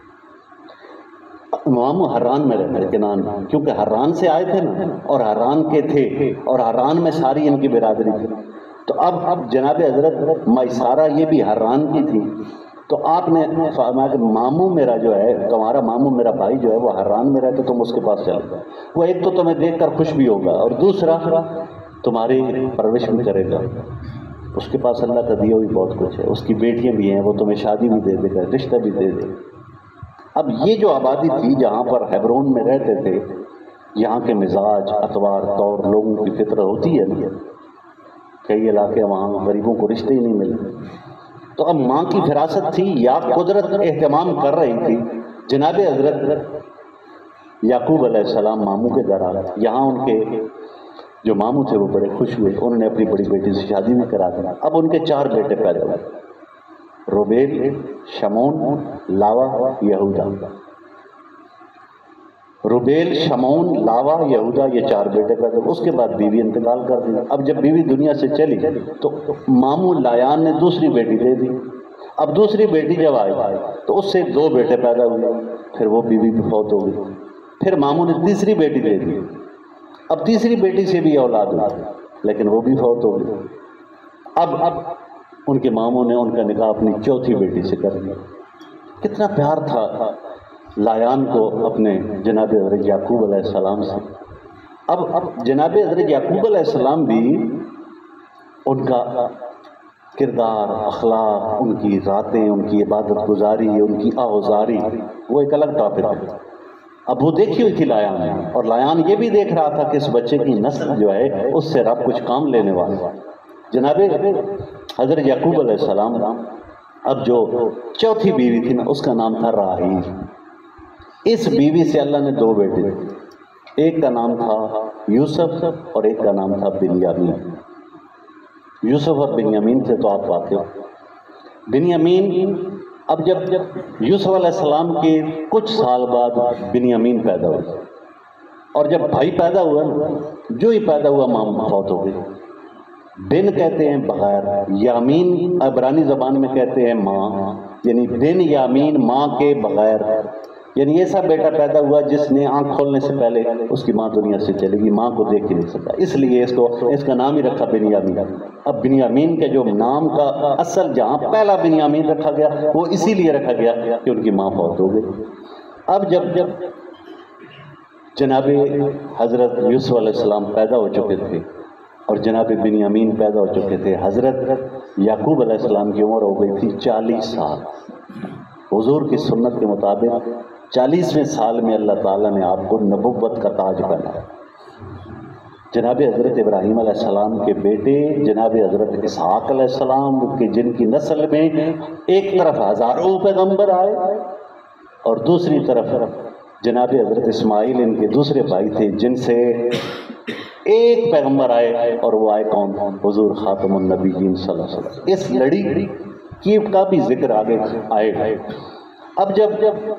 ماموں حران میں رہتے کنعان، کیونکہ حران سے آئے تھے نا، اور حران کے تھے، اور حران میں ساری ان کی برادری تھی. تو اب جناب حضرت میسارہ یہ بھی حران کی تھی. تو آپ نے فرمایا کہ ماموں میرا جو ہے، تمہارا ماموں میرا بھائی جو ہے وہ حران میں رہتے، تم اس کے پاس چلو. وہ ایک تو تمہیں دیکھ کر خوش بھی ہوگا، اور دوسرا تمہاری پرورش بھی کرے گا. اس کے پاس اللہ کا دیا بھی بہت کچھ ہے، اس کی بیٹیاں بھی ہیں، وہ تمہیں شادی بھی دے دے گا، رشتہ بھی دے دے. اب یہ جو آبادی تھی جہاں پر ہیبرون میں رہتے تھے، یہاں کے مزاج، اطوار، طور، لوگوں کی فطرت ہوتی ہے نا، کئی علاقے وہاں غریبوں کو رشتے ہی نہیں ملتے. تو اب ماں کی فراست تھی یا قدرت اہتمام کر رہی تھی. جناب حضرت یعقوب علیہ السلام ماموں کے گھر آ گئے. یہاں ان کے جو ماموں تھے وہ بڑے خوش ہوئے، انہوں نے اپنی بڑی بیٹی سے شادی بھی کرا دی. اب ان کے 4 بیٹے پیدا ہوئے، روبیل، شمعون، لاوا، یہودا. روبیل، شمعون، لاوا، یہودا، یہ 4 بیٹے پیدا ہوئے. اس کے بعد بیوی انتقال کر دی. اب جب بیوی دنیا سے چلی تو ماموں لایان نے دوسری بیٹی دے دی. اب دوسری بیٹی جب آئی تو اس سے 2 بیٹے پیدا ہوئے، پھر وہ بیوی بھی فوت ہو گئی. پھر ماموں نے تیسری بیٹی دے دی. اب تیسری بیٹی سے بھی اولاد ہوئی، لیکن وہ بھی فوت ہو گئی. اب ان کے ماموں نے ان کا نکاح اپنی چوتھی بیٹی سے کر دیا. کتنا پیار تھا لایان کو اپنے جناب حضرت یعقوب علیہ السلام سے. اب جناب حضرت یعقوب علیہ السلام بھی ان کا کردار، اخلاق، ان کی ذاتیں، ان کی عبادت گزاری، ان کی آوزاری، وہ ایک الگ ٹاپک ہے. اب وہ دیکھی ہوئی تھی لایان نے، اور لایان یہ بھی دیکھ رہا تھا کہ اس بچے کی نسل جو ہے اس سے رب کچھ کام لینے والا. جناب حضرت یعقوب علیہ السلام اب جو چوتھی بیوی تھی نا، اس کا نام تھا راہیل. اس بیوی سے اللہ نے 2 بیٹے دیے. ایک کا نام تھا یوسف اور ایک کا نام تھا بنیامین. یوسف اور بنیامین سے تو آپ واقف ہو. بنیامین، اب جب یوسف علیہ السلام کے کچھ سال بعد بنیامین پیدا ہوا، اور جب بھائی پیدا ہوا جو ہی پیدا ہوا ماں فوت ہو گئی. بن کہتے ہیں بغیر، یامین عبرانی زبان میں کہتے ہیں ماں، یعنی بن یامین ماں کے بغیر. یعنی ایسا بیٹا پیدا ہوا جس نے آنکھ کھولنے سے پہلے اس کی ماں دنیا سے چلے گی، ماں کو دیکھ ہی نہیں سکا. اس لیے اس کا نام ہی رکھا بنیامین. اب بنیامین کے جو نام کا اصل جہاں پہلا بنیامین رکھا گیا وہ اسی لیے رکھا گیا کہ ان کی ماں فوت ہو گئی. اب جب جناب حضرت یوسف علیہ السلام پیدا ہو چکے تھے اور جناب بنیامین پیدا ہو چکے تھے، حضرت یعقوب علیہ السلام کی عمر ہو گئی تھی 40 سال. حضور کی سنت کے مطابق 40ویں سال میں اللہ تعالیٰ نے آپ کو نبوت کا تاج پہنایا. جناب حضرت ابراہیم علیہ السلام کے بیٹے جناب حضرت اسحاق علیہ السلام کے، جن کی نسل میں ایک طرف ہزاروں پیغمبر آئے اور دوسری طرف जनाब हज़रत इस्माइल इनके दूसरे भाई थे, जिनसे एक पैगंबर आए, और वो आए कौन? हुजूर खातमुन नबीयीन सल्लल्लाहु अलैहि वसल्लम। इस लड़ी की का भी जिक्र आगे आएगा। अब जब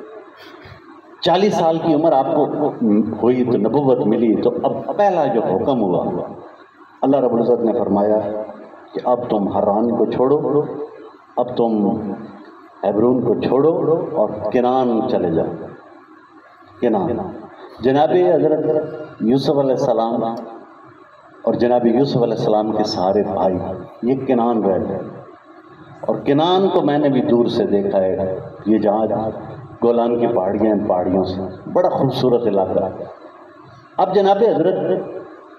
40 साल की उम्र आपको हुई तो नबुव्वत मिली, तो अब पहला जो हुक्म हुआ, अल्लाह रब्बुल इज़्ज़त ने फरमाया कि अब तुम हरान को छोड़ो, अब तुम हेब्रोन को छोड़ो और किनान चले जाओ। किनान, जनाब हज़रत यूसुफ अलैहिस्सलाम और जनाब यूसुफ अलैहिस्सलाम के सारे भाई ये किनान रह गए। और किनान को मैंने भी दूर से देखा है, ये जहाँ गोलान की पहाड़ियाँ, इन पहाड़ियों से बड़ा खूबसूरत इलाका। अब जनाब हज़रत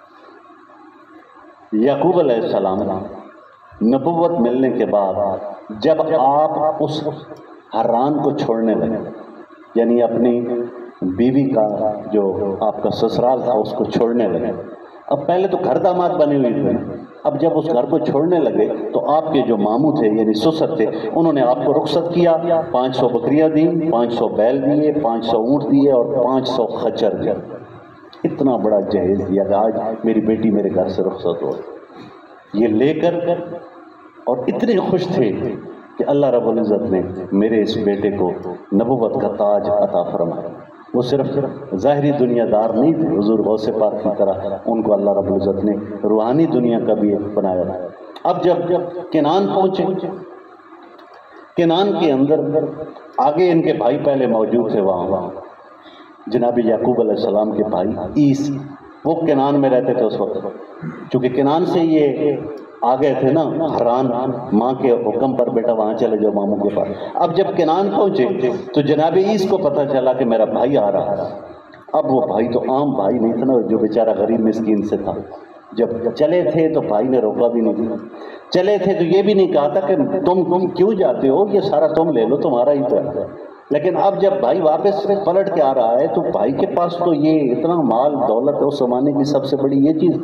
याकूब अलैहिस्सलाम नबुव्वत मिलने के बाद जब आप उस हरान को छोड़ने लगे, यानी अपनी बीवी का जो आपका ससुराल था उसको छोड़ने लगे। अब पहले तो घर दामाद बने हुए थे, अब जब उस घर को छोड़ने लगे तो आपके जो मामू थे यानी ससुर थे, उन्होंने आपको रुखसत किया, 500 बकरियां दी, 500 बैल दिए, 500 ऊँट दिए और 500 खच्चर दिए। इतना बड़ा जहेज दिया कि आज मेरी बेटी मेरे घर से रुखसत हो। ये लेकर और इतने खुश थे कि अल्लाह रब्बुल इज़्ज़त ने मेरे इस बेटे को नबुव्वत का ताज अता फरमाया। वो सिर्फ ज़ाहिरी दुनियादार नहीं थे, हुज़ूर गौसे पाक की तरह उनको अल्लाह रब्बुल इज़्ज़त ने रूहानी दुनिया का भी एक बनाया। अब जब किनान पहुँचे, किनान के अंदर आगे इनके भाई पहले मौजूद थे, वहाँ जनाब याकूब अलैहिस्सलाम के भाई ईस, वो किनान में रहते थे उस वक्त, क्योंकि किनान से ये आ गए थे ना हरान, माँ के हुक्म पर बेटा वहाँ चले जाओ मामू के पास। अब जब किनान पहुँचे तो जनाब ईस को पता चला कि मेरा भाई आ रहा है। अब वो भाई तो आम भाई नहीं था ना, जो बेचारा गरीब मिस्कीन से था। जब चले थे तो भाई ने रोका भी नहीं था, चले थे तो ये भी नहीं कहा था कि तुम क्यों जाते हो, ये सारा तुम ले लो, तुम्हारा ही तो है। लेकिन अब जब भाई वापस पलट के आ रहा है तो भाई के पास तो ये इतना माल दौलत है, उस ज़माने की सबसे बड़ी ये चीज़,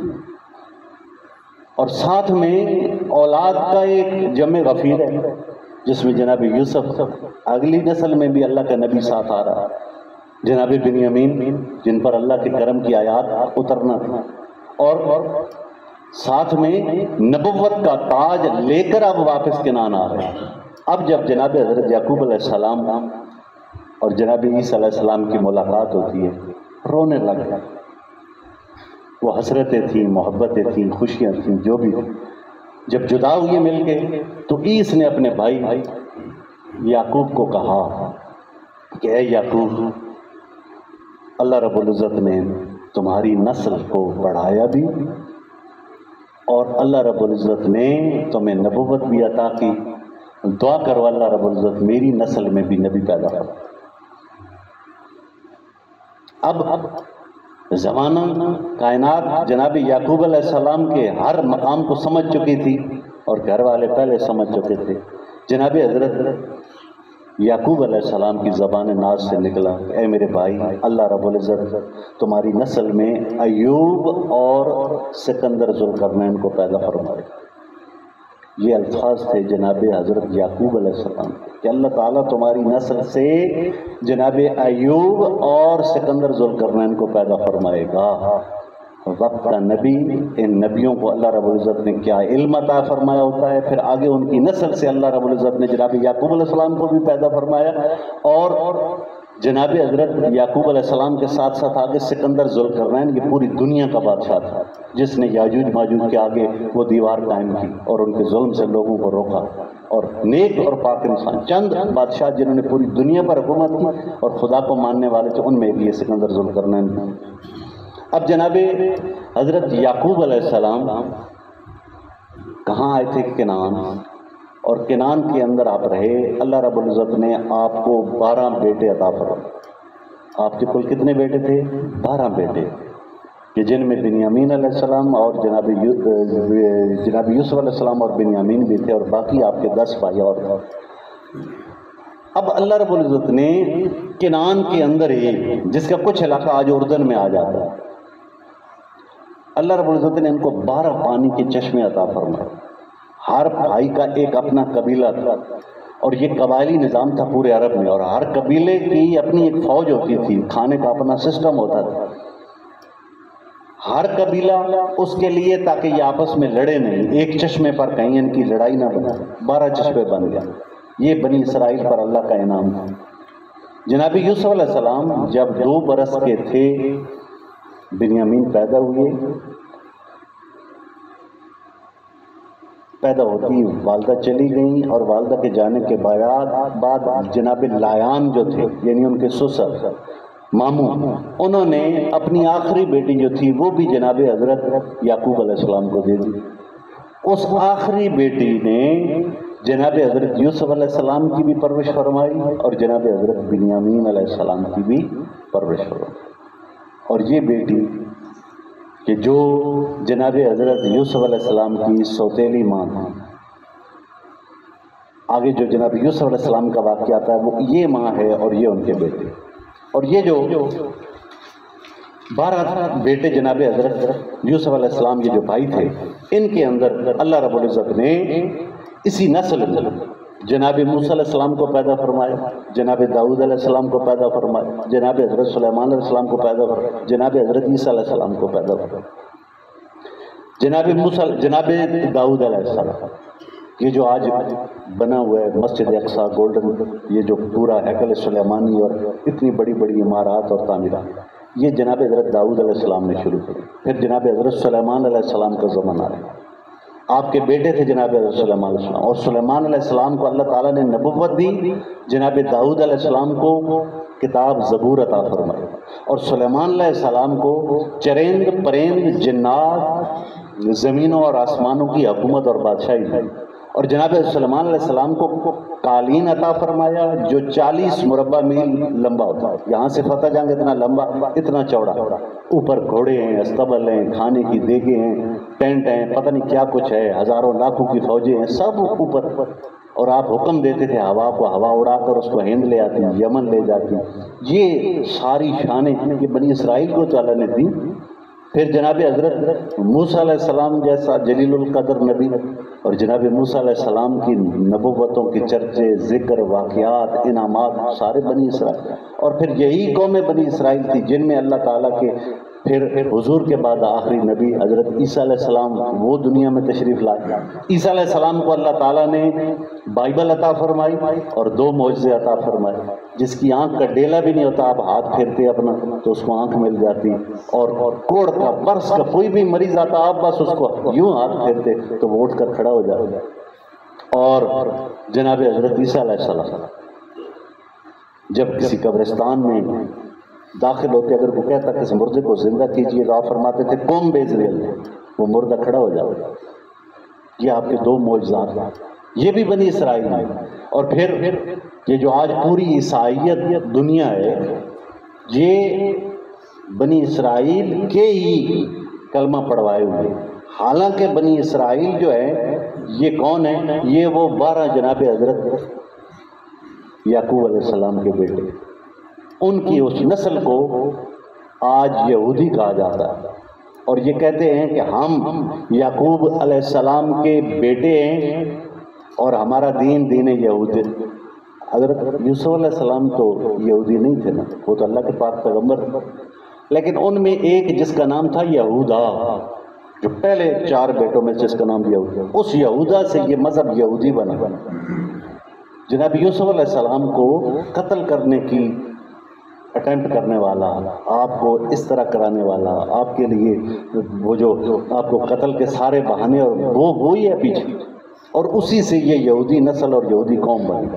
और साथ में औलाद का एक जमे गफीर है जिसमें जनाब यूसुफ, अगली नस्ल में भी अल्लाह का नबी साथ आ रहा, जनाब बिन्यामीन जिन पर अल्लाह के करम की आयात उतरना थी, और साथ में नबुव्वत का ताज लेकर अब वापस किनान आ रहे हैं। अब जब जनाब हज़रत याकूब अलैहिस्सलाम और जनाब ईसा अलैहिस्सलाम की मुलाकात होती है, रोने लग गए। वो हसरतें थीं, मोहब्बतें थीं, खुशियाँ थीं, जो भी थी। जब जुदा हुए मिल के तो ईस ने अपने भाई याकूब को कहा कि ए याकूब, अल्लाह रब्बुल इज़्ज़त ने तुम्हारी नस्ल को बढ़ाया भी, और अल्लाह रब्बुल इज़्ज़त ने तुम्हें नबुव्वत भी अता की। दुआ करो अल्लाह रब्बुल इज़्ज़त मेरी नस्ल में भी नबी पैदा हो। अब ज़माना कायनात जनाब याकूब अलैहिस्सलाम के हर मकाम को समझ चुकी थी, और घर वाले पहले समझ चुके थे। जनाब हज़रत याकूब अलैहिस्सलाम की ज़बान नाज से निकला, ए मेरे भाई, अल्लाह रब्बुल इज़्ज़त तुम्हारी नस्ल में अय्यूब और सिकंदर ज़ुल्करनैन को पैदा फरमाए। ये अल्फाज थे जनाब हज़रत याकूब अलैहिस्सलाम कि अल्लाह ताला तुम्हारी नस्ल से जनाब अय्यूब और सिकंदर ज़ुल्करनैन को पैदा फरमाएगा। वक्त का नबी, इन नबियों को अल्लाह रब्बुल इज़्ज़त ने क्या इल्म अता फरमाया होता है, फिर आगे उनकी नस्ल से अल्लाह रब्बुल इज़्ज़त ने जनाब याकूब अलैहिस्सलाम को भी पैदा फरमाया, और जनाब हज़रत याकूब अलैहिस्सलाम के साथ साथ आगे सिकंदर ज़ुल्करनैन, ये पूरी दुनिया का बादशाह था जिसने याजूज माजूज के आगे वो दीवार कायम की और उनके जुल्म से लोगों को रोका। और नेक और पाक इंसान, चंद बादशाह जिन्होंने पूरी दुनिया पर हुकूमत की और खुदा को मानने वाले थे, उनमें भी ये सिकंदर ज़ुल्करनैन था। अब जनाब हज़रत याकूब अलैहिस्सलाम कहाँ आए थे? किनान, और किनान के अंदर आप रहे। अल्लाह रब्बुल इज़्ज़त ने आपको 12 बेटे अता फरमाए। आपके कुल कितने बेटे थे? 12 बेटे, कि जिनमें बिन्यामीन अलैहिस्सलाम और जनाब यूसुफ अलैहिस्सलाम और बिन्यामीन भी थे, और बाकी आपके 10 भाई और। अब अल्लाह रब्बुल इज़्ज़त ने किनान के अंदर ही, जिसका कुछ इलाका आज उर्दन में आ जाता है, अल्लाह रब्बुल इज़्ज़त ने इनको 12 पानी के चश्मे अता फरमाए। ہر بھائی کا ایک اپنا قبیلہ تھا، اور یہ قبائلی نظام تھا پورے عرب میں، اور ہر قبیلے کی اپنی ایک فوج ہوتی تھی، کھانے کا اپنا سسٹم ہوتا تھا، ہر قبیلہ اس کے لیے، تاکہ یہ آپس میں لڑے نہیں، ایک چشمے پر کہیں ان کی لڑائی نہ بنے، 12 چشمے بن گیا۔ یہ بنی اسرائیل پر اللہ کا انعام تھا۔ جناب یوسف علیہ السلام جب 2 برس کے تھے، بنیامین پیدا ہوئے، پیدا ہوتی والدہ چلی گئیں، اور والدہ کے جانے کے بعد جناب لایان جو تھے، یعنی ان کے سسر ماموں، انہوں نے اپنی آخری بیٹی جو تھی وہ بھی جناب حضرت یعقوب علیہ السلام کو دے دی۔ اس آخری بیٹی نے جناب حضرت یوسف علیہ السلام کی بھی پرورش فرمائی، اور جناب حضرت بنیامین علیہ السلام کی بھی پرورش فرمائی۔ اور یہ بیٹی کہ جو جناب حضرت یوسف علیہ السلام کی سوتیلی ماں تھی، آگے جو جناب یوسف علیہ السلام کا واقعہ آتا ہے وہ یہ ماں ہے اور یہ ان کے بیٹے، اور یہ جو 12 بیٹے جناب حضرت یوسف علیہ السلام یہ جو بھائی تھے، ان کے اندر اللہ رب العزت نے اسی نسل جناب موسیٰ علیہ السلام کو پیدا فرمایا، جناب داؤد علیہ السلام کو پیدا فرمایا، جناب حضرت سلیمان علیہ السلام کو پیدا فرمایا، جناب حضرت عیسیٰ علیہ السلام کو پیدا فرمایا۔ جناب داؤد علیہ السلام، یہ جو آج بنا ہوا ہے مسجد اقصیٰ گولڈن، یہ جو پورا ہیکل سلیمانی اور اتنی بڑی بڑی عمارات اور تعمیرات، یہ جناب حضرت داؤد علیہ السلام نے شروع کی۔ پھر جناب حضرت سلیمان علیہ السلام کا زمانہ آیا، آپ کے بیٹے تھے جناب حضرت سلیمان علیہ السلام، اور سلیمان علیہ السلام کو اللہ تعالیٰ نے نبوت دی، جناب داؤد علیہ السلام کو کتاب زبور عطا فرمائی، اور سلیمان علیہ السلام کو چرند پرند جنات زمینوں اور آسمانوں کی حکومت اور بادشاہی دی، اور جناب سلیمان علیہ السلام کو قالین عطا فرمایا جو 40 مربع میل لمبا ہوتا ہے، یہاں سے فتح جنگ اتنا لمبا اتنا چوڑا، اوپر گھوڑے ہیں، استبل ہیں، کھانے کی دیگیں ہیں، ٹینٹ ہیں، پتہ نہیں کیا کچھ ہے، ہزاروں لاکھوں کی فوجیں ہیں، سب اوپر، اور آپ حکم دیتے تھے ہوا کو، ہوا اڑا کر اس کو ہند لے آتی، یمن لے جاتی۔ یہ ساری شانیں یہ بنی اسرائیل کو تعالیٰ نے دی۔ پھر جناب حضرت موسیٰ علیہ السلام جیسا جلیل القدر نبی، اور جناب موسیٰ علیہ السلام کی نبوتوں کے چرچے، ذکر، واقعات، انعامات سارے بنی اسرائیل، اور پھر یہی قوم بنی اسرائیل تھی جن میں اللہ تعالیٰ کے پھر حضور کے بعد آخری نبی حضرت عیسیٰ علیہ السلام وہ دنیا میں تشریف لائے۔ عیسیٰ علیہ السلام کو اللہ تعالیٰ نے بائبل عطا فرمائی اور 2 معجزے عطا فرمائے، جس کی آنکھ کا ڈیلا بھی نہیں ہوتا، آپ ہاتھ پھیرتے اپنا تو اس کو آنکھ مل جاتی، اور کوڑ کا برس کا کوئی بھی مریض آتا آپ بس اس کو یوں ہاتھ پھیرتے تو وہ اٹھ کر کھڑا ہو جاتا۔ اور جناب حضرت عیسیٰ علیہ السلام جب کسی قبرستان میں داخل ہوتے، اگر وہ کہتا کہ اس مردے کو زندہ کیجیے تو آپ فرماتے تھے قوم بیزریل، وہ مردہ کھڑا ہو جاتا۔ یہ آپ کے 2 معجزات، یہ بھی بنی اسرائیل میں۔ اور پھر یہ جو آج پوری عیسائیت دنیا ہے، یہ بنی اسرائیل کے ہی کلمہ پڑھوائے ہوئے، حالانکہ بنی اسرائیل جو ہے یہ کون ہے؟ یہ وہ 12 جناب حضرت یعقوب علیہ السلام کے بیٹے، ان کی اس نسل کو آج یہودی کہا جاتا ہے، اور یہ کہتے ہیں کہ ہم یعقوب علیہ السلام کے بیٹے ہیں اور ہمارا دین دین یہود ہے۔ حضرت یوسف علیہ السلام تو یہودی نہیں تھے نا، وہ تو اللہ کے پاک پیغمبر تھے، لیکن ان میں ایک جس کا نام تھا یہودا، جو پہلے 4 بیٹوں میں جس کا نام یہودا، اس یہودا سے یہ مذہب یہودی بنا۔ جناب یوسف علیہ السلام کو قتل کرنے کی اٹیمپٹ کرنے والا، آپ کو اس طرح کرانے والا، آپ کے لیے وہ جو آپ کو قتل کے سارے بہانے، اور وہ وہی ہے پیچھے، اور اسی سے یہ یہودی نسل اور یہودی قوم بنی۔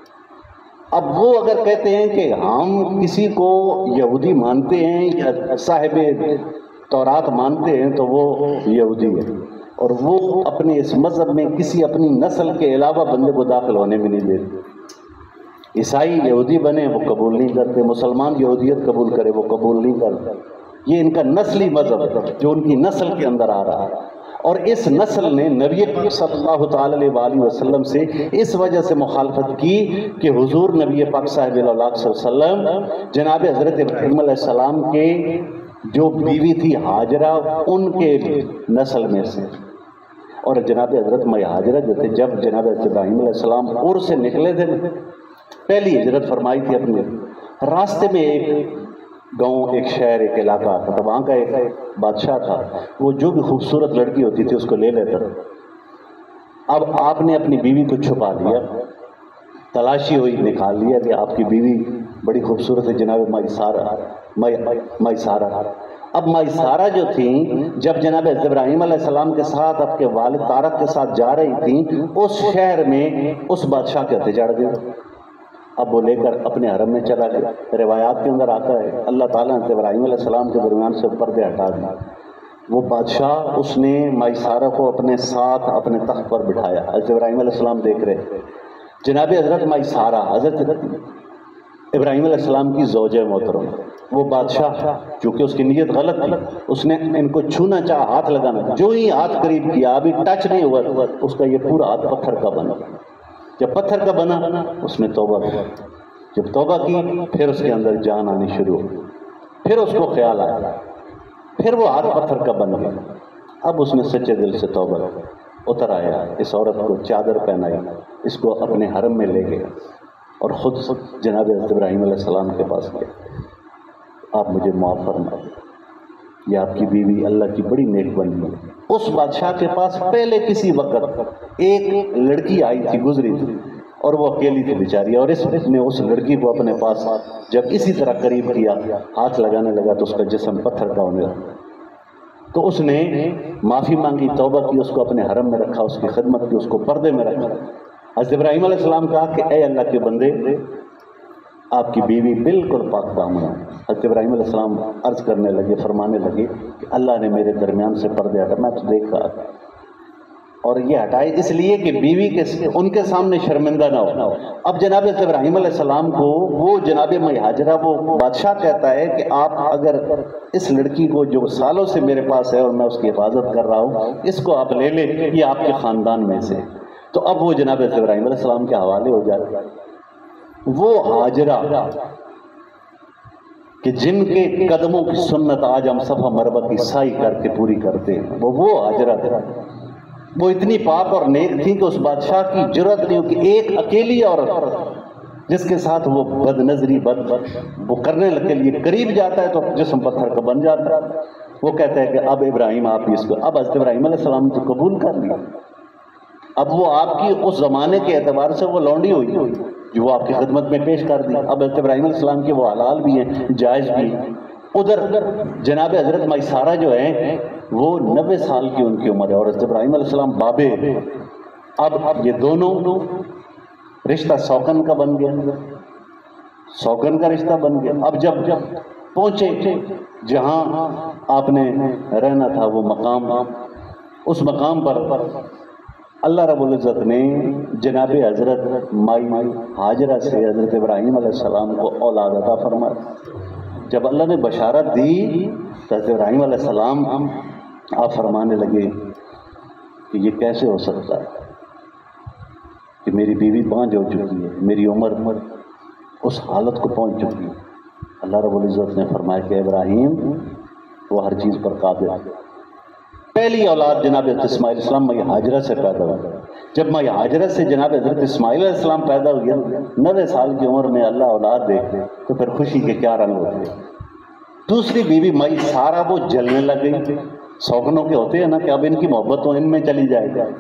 اب وہ اگر کہتے ہیں کہ ہم کسی کو یہودی مانتے ہیں یا صاحب تورات مانتے ہیں تو وہ یہودی ہے، اور وہ اپنے اس مذہب میں کسی اپنی نسل کے علاوہ بندے کو داخل ہونے میں نہیں دیتے۔ عیسائی یہودی بنے وہ قبول نہیں کرتے، مسلمان یہودیت قبول کرے وہ قبول نہیں کرتے۔ یہ ان کا نسلی مذہب جو ان کی نسل کے اندر آ رہا ہے، اور اس نسل نے نبی پاک صلی اللہ تعالی علیہ وسلم سے اس وجہ سے مخالفت کی کہ حضور نبی پاک صاحب الاولاق صلی اللہ علیہ وسلم جناب حضرت ابراہیم علیہ السلام کے جو بیوی تھی ہاجرہ، ان کے نسل میں سے، اور جناب حضرت مائی ہاجرہ جو تھے، جب جناب حضرت ابراہیم علیہ السلام اور سے نکلے تھے، پہلی ہجرت فرمائی تھی اپنے، راستے میں ایک گاؤں، ایک شہر، ایک علاقہ آتا تھا، وہاں کا ایک بادشاہ تھا، وہ جو بھی خوبصورت لڑکی ہوتی تھی اس کو لے لیتا تھا۔ اب آپ نے اپنی بیوی کو چھپا لیا، تلاشی ہوئی، نکال لیا کہ آپ کی بیوی بڑی خوبصورت ہے، جناب مائی سارہ۔ اب مائی سارہ جو تھیں، جب جناب حضرت ابراہیم علیہ السلام کے ساتھ آپ کے والد تارک کے ساتھ جا رہی تھیں، اس شہر میں اس بادشاہ کے ہتھے چڑھ گئے۔ اب وہ لے کر اپنے حرم میں چلا گیا۔ روایات کے اندر آتا ہے اللہ تعالیٰ نے ابراہیم علیہ السلام کے درمیان سے پردے ہٹا دیے۔ وہ بادشاہ، اس نے مائی سارہ کو اپنے ساتھ اپنے تخت پر بٹھایا، حضرت ابراہیم علیہ السلام دیکھ رہے۔ جناب حضرت مائی سارہ حضرت ابراہیم علیہ السلام کی زوجہ محترم، وہ بادشاہ چونکہ اس کی نیت غلط تھی، اس نے ان کو چھونا چاہا، ہاتھ لگانا، جو ہی ہاتھ قریب کیا، ابھی ٹچ نہیں ہوا، اس کا یہ پورا ہاتھ پتھر کا بنا۔ جب پتھر کا بنا، اس نے توبہ کی۔ جب توبہ کی، پھر اس کے اندر جان آنی شروع ہوئی، پھر اس کو خیال آیا، پھر وہ ہاتھ پتھر کا بن گیا۔ اب اس نے سچے دل سے توبہ کی، اتر آیا، اس عورت کو چادر پہنائی، اس کو اپنے حرم میں لے گیا اور خود جناب حضرت ابراہیم علیہ السلام کے پاس گیا۔ آپ مجھے معاف فرمائیں، یہ آپ کی بیوی اللہ کی بڑی نیک بنی ہے۔ اس بادشاہ کے پاس پہلے کسی وقت ایک لڑکی آئی تھی، گزری تھی، اور وہ اکیلی تھی بیچاری، اور اس نے اس لڑکی کو اپنے پاس جب اسی طرح قریب کیا، ہاتھ لگانے لگا تو اس کا جسم پتھر کا ہونے لگا۔ تو اس نے معافی مانگی، توبہ کی، اس کو اپنے حرم میں رکھا، اس کی خدمت کی، اس کو پردے میں رکھا۔ حضرت ابراہیم علیہ السلام کہا کہ اے اللہ کے بندے، آپ کی بیوی بالکل پاک دامن ہے۔ حضرت ابراہیم علیہ السلام عرض کرنے لگے، فرمانے لگے کہ اللہ نے میرے درمیان سے پردے ہٹا، میں تو دیکھ رہا تھا، اور یہ ہٹائے اس لیے کہ بیوی کے ان کے سامنے شرمندہ نہ ہو۔ اب جناب ابراہیم علیہ السلام کو وہ جناب مائی ہاجرہ، وہ بادشاہ کہتا ہے کہ آپ اگر اس لڑکی کو جو سالوں سے میرے پاس ہے اور میں اس کی حفاظت کر رہا ہوں، اس کو آپ لے لیں، یہ آپ کے خاندان میں سے۔ تو اب وہ جناب ابراہیم علیہ السلام کے حوالے ہو جاتے ہیں۔ وہ ہاجرہ کہ جن کے قدموں کی سنت آج ہم صفحہ مربع کی سائی کر کے پوری کرتے ہیں، وہ ہاجرہ تھا۔ وہ اتنی پاک اور نیک تھی کہ اس بادشاہ کی جرأت نہیں ہو کہ ایک اکیلی عورت جس کے ساتھ وہ بد نظری وہ کرنے کے لیے قریب جاتا ہے تو جسم پتھر کا بن جاتا ہے۔ وہ کہتا ہے کہ اب ابراہیم آپ اس کو، اب حضرت ابراہیم علیہ السلام تو قبول کر لیا، اب وہ آپ کی اس زمانے کے اعتبار سے وہ لونڈی ہوئی جو وہ آپ کی خدمت میں پیش کر دی۔ اب حضرت ابراہیم علیہ السلام کے وہ حلال بھی ہیں، جائز بھی ہیں۔ ادھر جناب حضرت مائی سارہ جو ہیں، وہ 90 سال کی ان کی عمر ہے، اور حضرت ابراہیم علیہ السلام بابے۔ اب یہ دونوں رشتہ سوکن کا بن گیا، سوکن کا رشتہ بن گیا۔ اب جب پہنچے جہاں آپ نے رہنا تھا، وہ مقام، اس مقام پر اللہ رب العزت نے جناب حضرت مائی ہاجرہ سے حضرت ابراہیم علیہ السلام کو اولاد عطا فرمایا۔ جب اللہ نے بشارت دی تو حضرت ابراہیم علیہ السلام آپ فرمانے لگے کہ یہ کیسے ہو سکتا ہے کہ میری بیوی بانجھ ہو چکی ہے، میری عمر اس حالت کو پہنچ چکی ہے۔ اللہ رب العزت نے فرمایا کہ ابراہیم وہ ہر چیز پر قادر ہے۔ پہلی اولاد جناب حضرت اسماعیل علیہ السلام مائی ہاجرہ سے پیدا ہوئی۔ جب مائی ہاجرہ سے جناب حضرت اسماعیل علیہ السلام پیدا ہوئے، 90 سال کی عمر میں اللہ اولاد دے تو پھر خوشی کے کیا رنگ ہوتے۔ دوسری بیوی مائی سارہ وہ جلنے لگ گئی، سوگنوں کے ہوتے ہیں نا کہ اب ان کی محبت تو ان میں چلی جائے گا،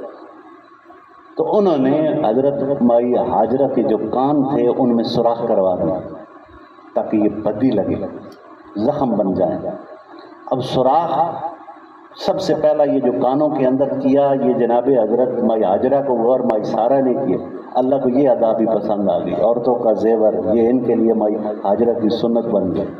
تو انہوں نے حضرت مائی ہاجرہ کے جو کان تھے ان میں سوراخ کروا دیا تاکہ یہ بدی لگے، زخم بن جائے۔ اب سوراخ سب سے پہلا یہ جو کانوں کے اندر کیا، یہ جناب حضرت مائی ہاجرہ کو اور مائی سارہ نے کیا۔ اللہ کو یہ ادا بھی پسند آ گئی، عورتوں کا زیور یہ ان کے لیے مائی ہاجرہ کی سنت بن گئی۔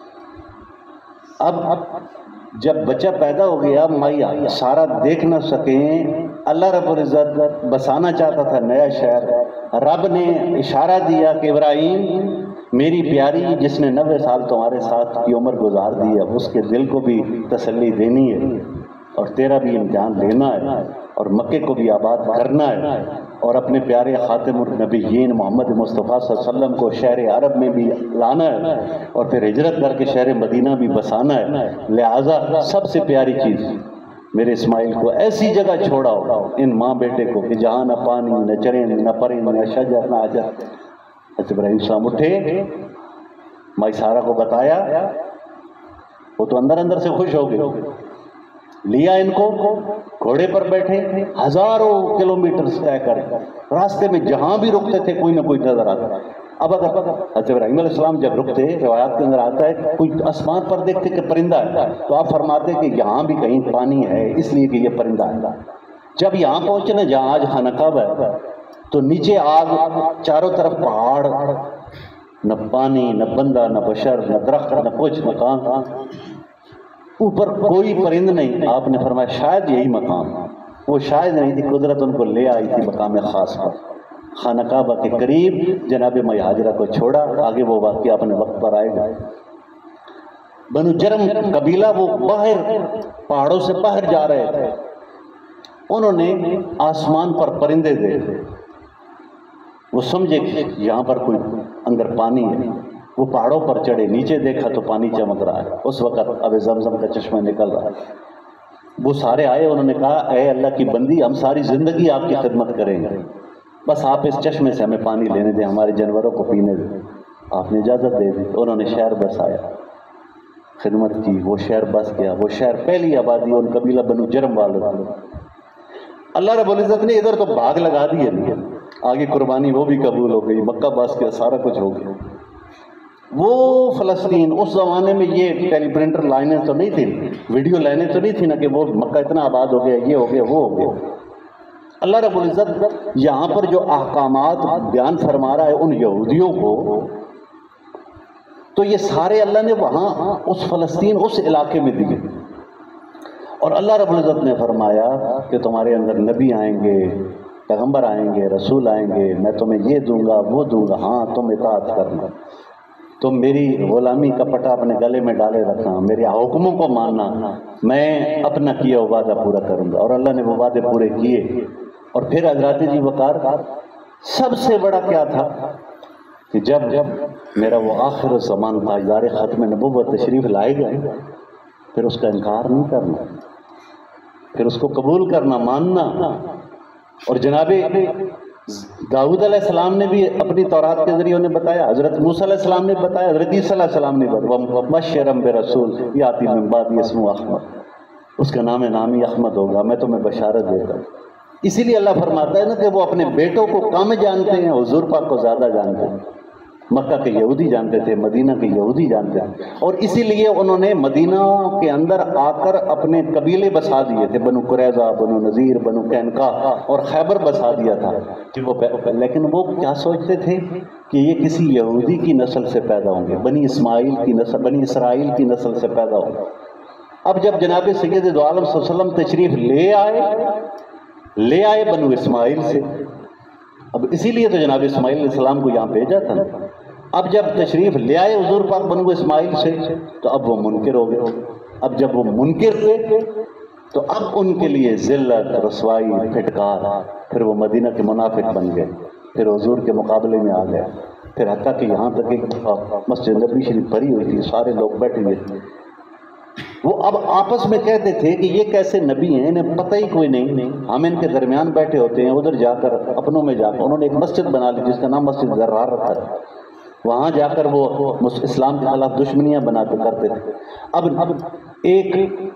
اب جب بچہ پیدا ہو گیا، مائی سارہ دیکھ نہ سکیں، اللہ رب العزت بسانا چاہتا تھا نیا شہر۔ رب نے اشارہ دیا کہ ابراہیم میری پیاری جس نے 90 سال تمہارے ساتھ کی عمر گزار دی ہے، اس کے دل کو بھی تسلی دینی ہے اور تیرا بھی امتحان لینا ہے اور مکے کو بھی آباد کرنا ہے اور اپنے پیارے خاتم النبیین محمد مصطفیٰ صلی اللہ علیہ وسلم کو شہر عرب میں بھی لانا ہے اور پھر ہجرت کر کے شہر مدینہ بھی بسانا ہے۔ لہٰذا سب سے پیاری چیز میرے اسماعیل کو ایسی جگہ چھوڑاؤ ان ماں بیٹے کو کہ جہاں نہ پانی نہ چرند نہ پرند نہ شجر نہ حجر۔ حضرت ابراہیم السلام اٹھے، مائی سارہ کو بتایا، وہ تو اندر اندر سے خوش ہو گئے، لیا ان کو، گھوڑے پر بیٹھے، ہزاروں کلومیٹر طے کر، راستے میں جہاں بھی رکتے تھے کوئی نہ کوئی نظر آتا۔ اب اگر حضرت ابراہیم علیہ السلام جب رکتے، روایات کے اندر آتا ہے کوئی آسمان پر دیکھتے کہ پرندہ ہے تو آپ فرماتے کہ یہاں بھی کہیں پانی ہے اس لیے کہ یہ پرندہ ہے۔ جب یہاں پہنچے نا جہاں آج خانہ کعبہ ہے تو نیچے آگ، چاروں طرف پہاڑ، نہ پانی نہ بندہ نہ بشر نہ درخت نہ کچھ مکان، اوپر کوئی پرند نہیں۔ آپ نے فرمایا شاید یہی مقام، وہ شاید نہیں تھی، قدرت ان کو لے آئی تھی مقام خاص پر، خانہ کعبہ کے قریب جناب مائی ہاجرہ کو چھوڑا۔ آگے وہ واقعہ اپنے وقت پر آئے گا۔ بنو جرم قبیلہ وہ باہر پہاڑوں سے باہر جا رہے تھے، انہوں نے آسمان پر پرندے دیکھے، وہ سمجھے کہ یہاں پر کوئی اندر پانی ہے، وہ پہاڑوں پر چڑھے، نیچے دیکھا تو پانی چمک رہا ہے، اس وقت اب زمزم کا چشمہ نکل رہا ہے۔ وہ سارے آئے، انہوں نے کہا اے اللہ کی بندی، ہم ساری زندگی آپ کی خدمت کریں گے، بس آپ اس چشمے سے ہمیں پانی لینے دیں، ہمارے جانوروں کو پینے دیں۔ آپ نے اجازت دے دی، انہوں نے شہر بسایا، خدمت کی، وہ شہر بس گیا۔ وہ شہر پہلی آبادی ان قبیلہ بنو جرم والوں کی۔ اللہ رب العزت نے ادھر تو بھاگ لگا دیے، آگے قربانی وہ بھی قبول ہو گئی، مکہ بس گیا، سارا کچھ ہو گیا۔ وہ فلسطین اس زمانے میں یہ ٹیلی پرنٹر لائنیں تو نہیں تھی، ویڈیو لائنیں تو نہیں تھی نا کہ وہ مکہ اتنا آباد ہو گیا، یہ ہو گیا وہ ہو گیا۔ اللہ رب العزت یہاں پر جو احکامات بیان فرما رہا ہے ان یہودیوں کو، تو یہ سارے اللہ نے وہاں اس فلسطین اس علاقے میں دیے، اور اللہ رب العزت نے فرمایا کہ تمہارے اندر نبی آئیں گے، پیغمبر آئیں گے، رسول آئیں گے، میں تمہیں یہ دوں گا وہ دوں گا، ہاں تم اطاعت کرنا، تم میری غلامی کا پٹا اپنے گلے میں ڈالے رکھنا، میرے حکموں کو ماننا، میں اپنا کیا وعدہ پورا کروں گا۔ اور اللہ نے وہ وعدے پورے کیے۔ اور پھر حضرات جی وقار سب سے بڑا کیا تھا کہ جب میرا وہ آخر الزمان تاجدار ختم نبوت تشریف لائے گئے، پھر اس کا انکار نہیں کرنا، پھر اس کو قبول کرنا، ماننا۔ اور جناب داؤد علیہ السلام نے بھی اپنی تورات کے ذریعے انہیں بتایا، حضرت موسیٰ علیہ السلام نے بتایا، حضرت عیسیٰ علیہ السلام نے بتایا، مبشرا برسول یاتی من بعدی اسمہ احمد، اس کا نامی احمد ہوگا، میں تمہیں بشارت دیتا ہوں۔ اسی لیے اللہ فرماتا ہے نا کہ وہ اپنے بیٹوں کو کم جانتے ہیں، حضور پاک کو زیادہ جانتے ہیں۔ مکہ کے یہودی جانتے تھے، مدینہ کے یہودی جانتے تھے، اور اسی لیے انہوں نے مدینہ کے اندر آ کر اپنے قبیلے بسا دیے تھے، بنو قریظہ، بنو نذیر، بنو قینقاع، اور خیبر بسا دیا تھا کہ وہ لیکن وہ کیا سوچتے تھے کہ یہ کسی یہودی کی نسل سے پیدا ہوں گے، بنی اسماعیل کی نسل، بنی اسرائیل کی نسل سے پیدا ہوں گے۔ اب جب جناب سید دو عالم صلی اللہ علیہ وسلم تشریف لے آئے بنو اسماعیل سے، اب اسی لیے تو جناب اسماعیل علیہ السلام کو یہاں بھیجا تھا۔ اب جب تشریف لے آئے حضور پاک بنو اسماعیل سے تو اب وہ منکر ہو گئے۔ اب جب وہ منکر ہوئے تو اب ان کے لیے ذلت، رسوائی، پھٹکار، پھر وہ مدینہ کے منافق بن گئے، پھر حضور کے مقابلے میں آ گئے، پھر حتیٰ کہ یہاں تک ایک مسجد نبی شریف بھری ہوئی تھی، سارے لوگ بیٹھے ہوئے تھے، وہ اب آپس میں کہتے تھے کہ یہ کیسے نبی ہیں، انہیں پتہ ہی کوئی نہیں، ہم ان کے درمیان بیٹھے ہوتے ہیں، ادھر جا کر اپنوں میں جا کر انہوں نے ایک مسجد بنا لی جس کا نام مسجد ضرار رکھا تھا، وہاں جا کر وہ اسلام کے خلاف دشمنیاں بناتے کرتے تھے۔ اب ایک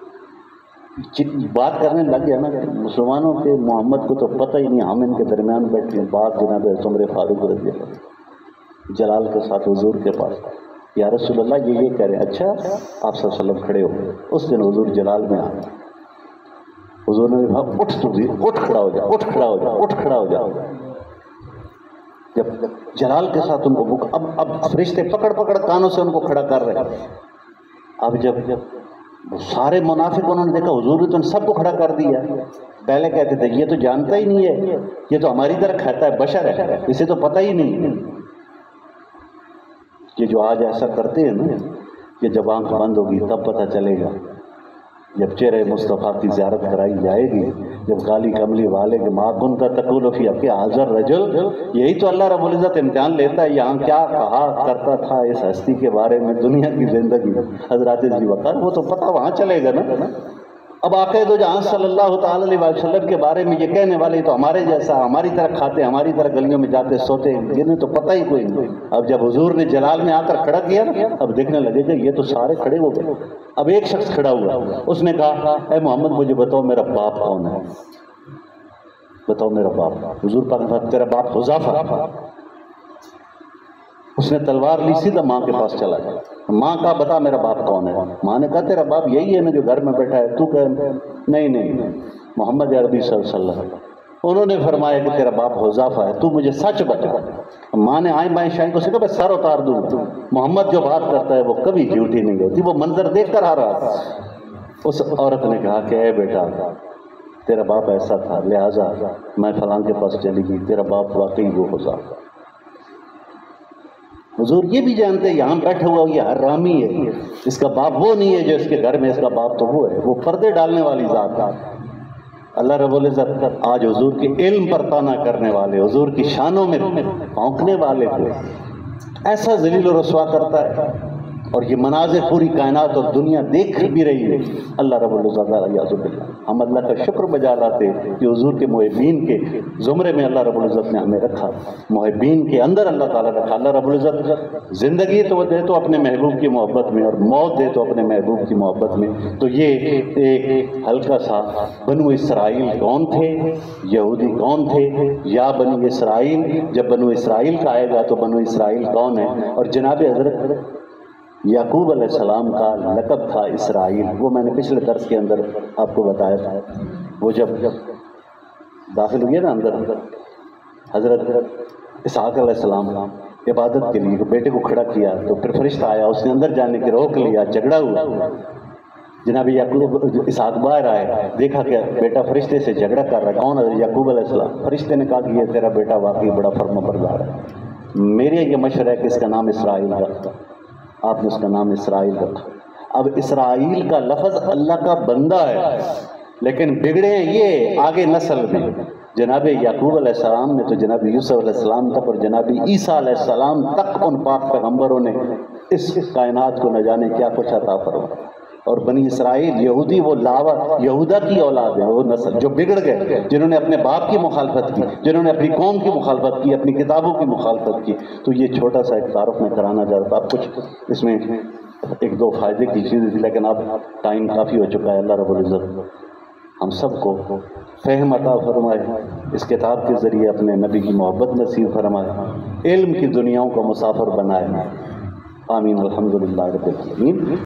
بات کرنے لگ گیا نا کہ مسلمانوں کے محمد کو تو پتہ ہی نہیں، ہم ان کے درمیان بیٹھے ہیں۔ بات جناب عمر فاروق رضی اللہ جلال کے ساتھ حضور کے پاس، یا رسول اللہ یہ کہہ رہے ہیں۔ اچھا، آپ صلی اللہ علیہ وسلم کھڑے ہو گئے، اس دن حضور جلال میں آ گئے، حضور نے کہا اٹھ تو اٹھ کھڑا ہو جا، اٹھ کھڑا ہو جا، اٹھ کھڑا ہو جا۔ جب جلال کے ساتھ ان کو اب فرشتے پکڑ پکڑ کانوں سے ان کو کھڑا کر رہے ہیں۔ اب جب سارے منافق انہوں نے دیکھا حضور نے تو ان سب کو کھڑا کر دیا، پہلے کہتے تھے یہ تو جانتا ہی نہیں ہے، یہ تو ہماری طرح کھاتا ہے، بشر ہے، اسے تو پتہ ہی نہیں۔ یہ جو آج ایسا کرتے ہیں نا کہ جب آنکھ بند ہوگی تب پتہ چلے گا، جب چہرے مصطفیٰ کی زیارت کرائی جائے گی، جب کالی کملی والے کے ماں کن کا تقول فی کہ حاضر رجل، یہی تو اللہ رب العزت امتحان لیتا ہے، یہاں کیا کہا کرتا تھا اس ہستی کے بارے میں، دنیا کی زندگی حضرات جی وقار، وہ تو پتہ وہاں چلے گا نا۔ اب آقا دو جہاں صلی اللہ تعالی علیہ وسلم کے بارے میں یہ کہنے والے تو ہمارے جیسا، ہماری طرح کھاتے، ہماری طرح گلیوں میں جاتے سوتے، جنہیں تو پتہ ہی کوئی نہیں۔ اب جب حضور نے جلال میں آ کر کھڑا کیا نا، اب دیکھنے لگے کہ یہ تو سارے کھڑے ہو گئے۔ اب ایک شخص کھڑا ہوا، اس نے کہا اے محمد مجھے بتاؤ میرا باپ کون ہے، بتاؤ میرا باپ۔ حضور پاک نے کہا تیرا باپ حذیفہ۔ اس نے تلوار لی، سیدھا ماں کے پاس چلا گیا۔ ماں کہا بتا میرا باپ کون ہے۔ ماں نے کہا تیرا باپ یہی ہے نا جو گھر میں بیٹھا ہے، تو کہ نہیں محمد عربی صلی اللہ علیہ وسلم۔ انہوں نے فرمایا کہ تیرا باپ حذیفہ ہے، تو مجھے سچ بتا۔ ماں نے آئیں بائیں شائیں کو سکھا بس سر اتار دوں، محمد جو بات کرتا ہے وہ کبھی جھوٹی نہیں ہوتی، وہ منظر دیکھ کر آ رہا تھا۔ اس عورت نے کہا کہ اے بیٹا تیرا باپ ایسا تھا، لہٰذا میں فلاں کے پاس چلی گئی، تیرا باپ واقعی وہ حذیفہ۔ حضور یہ بھی جانتے ہیں یہاں بیٹھا ہوا یہ حرامی ہے، اس کا باپ وہ نہیں ہے جو اس کے گھر میں، اس کا باپ تو وہ ہے، وہ پردے ڈالنے والی ذات ہے۔ اللہ رب العزت آج حضور کے علم پر طعنہ کرنے والے، حضور کی شانوں میں پھونکنے والے کو ایسا ذلیل و رسوا کرتا ہے، اور یہ مناظر پوری کائنات اور دنیا دیکھ بھی رہی ہے۔ اللہ رب العزت ہم اللہ کا شکر بجا لاتے کہ حضور کے محبین کے زمرے میں اللہ رب العزت نے ہمیں رکھا، محبین کے اندر اللہ تعالیٰ رکھا۔ اللہ رب العزت زندگی تو دے تو اپنے محبوب کی محبت میں، اور موت دے تو اپنے محبوب کی محبت میں۔ تو یہ ایک ہلکا سا بنو اسرائیل کون تھے، یہودی کون تھے، یا بنی اسرائیل، جب بنو اسرائیل کا آئے گا تو بنو اسرائیل کون ہے۔ اور جناب حضرت یعقوب علیہ السلام کا لقب تھا اسرائیل، وہ میں نے پچھلے درس کے اندر آپ کو بتایا تھا۔ وہ جب داخل ہوئے نا اندر، حضرت اسحاق علیہ السلام عبادت کے لیے بیٹے کو کھڑا کیا، تو پھر فرشتہ آیا، اس نے اندر جانے کے روک لیا، جھگڑا ہوا۔ جناب یعقوب اسحاق باہر آئے، دیکھا کہ بیٹا فرشتے سے جھگڑا کر رہا ہے، کون ہے؟ یعقوب علیہ السلام۔ فرشتے نے کہا کہ یہ تیرا بیٹا واقعی بڑا فرمانبردار ہے، میرے یہ مشورہ ہے کہ اس کا نام اسرائیل رکھتا۔ آپ نے اس کا نام اسرائیل رکھا۔ اب اسرائیل کا لفظ اللہ کا بندہ ہے، لیکن بگڑے یہ آگے نسل میں۔ جناب یعقوب علیہ السلام نے تو جناب یوسف علیہ السلام تک اور جناب عیسیٰ علیہ السلام تک ان پاک پیغمبروں نے اس کائنات کو نہ جانے کیا کچھ عطا فرمایا۔ اور بنی اسرائیل یہودی، وہ لاوا یہودا کی اولاد ہے، وہ نسل جو بگڑ گئے، جنہوں نے اپنے باپ کی مخالفت کی، جنہوں نے اپنی قوم کی مخالفت کی، اپنی کتابوں کی مخالفت کی۔ تو یہ چھوٹا سا ایک تعارف میں کرانا چاہتا، اب کچھ اس میں ایک دو فائدے کی چیزیں تھی، لیکن اب ٹائم کافی ہو چکا ہے۔ اللہ رب العزت ہم سب کو فہم عطا فرمائے، اس کتاب کے ذریعے اپنے نبی کی محبت نصیب فرمائے، علم کی دنیاؤں کا مسافر بنائے۔ آمین، الحمدللہ رب العالمین۔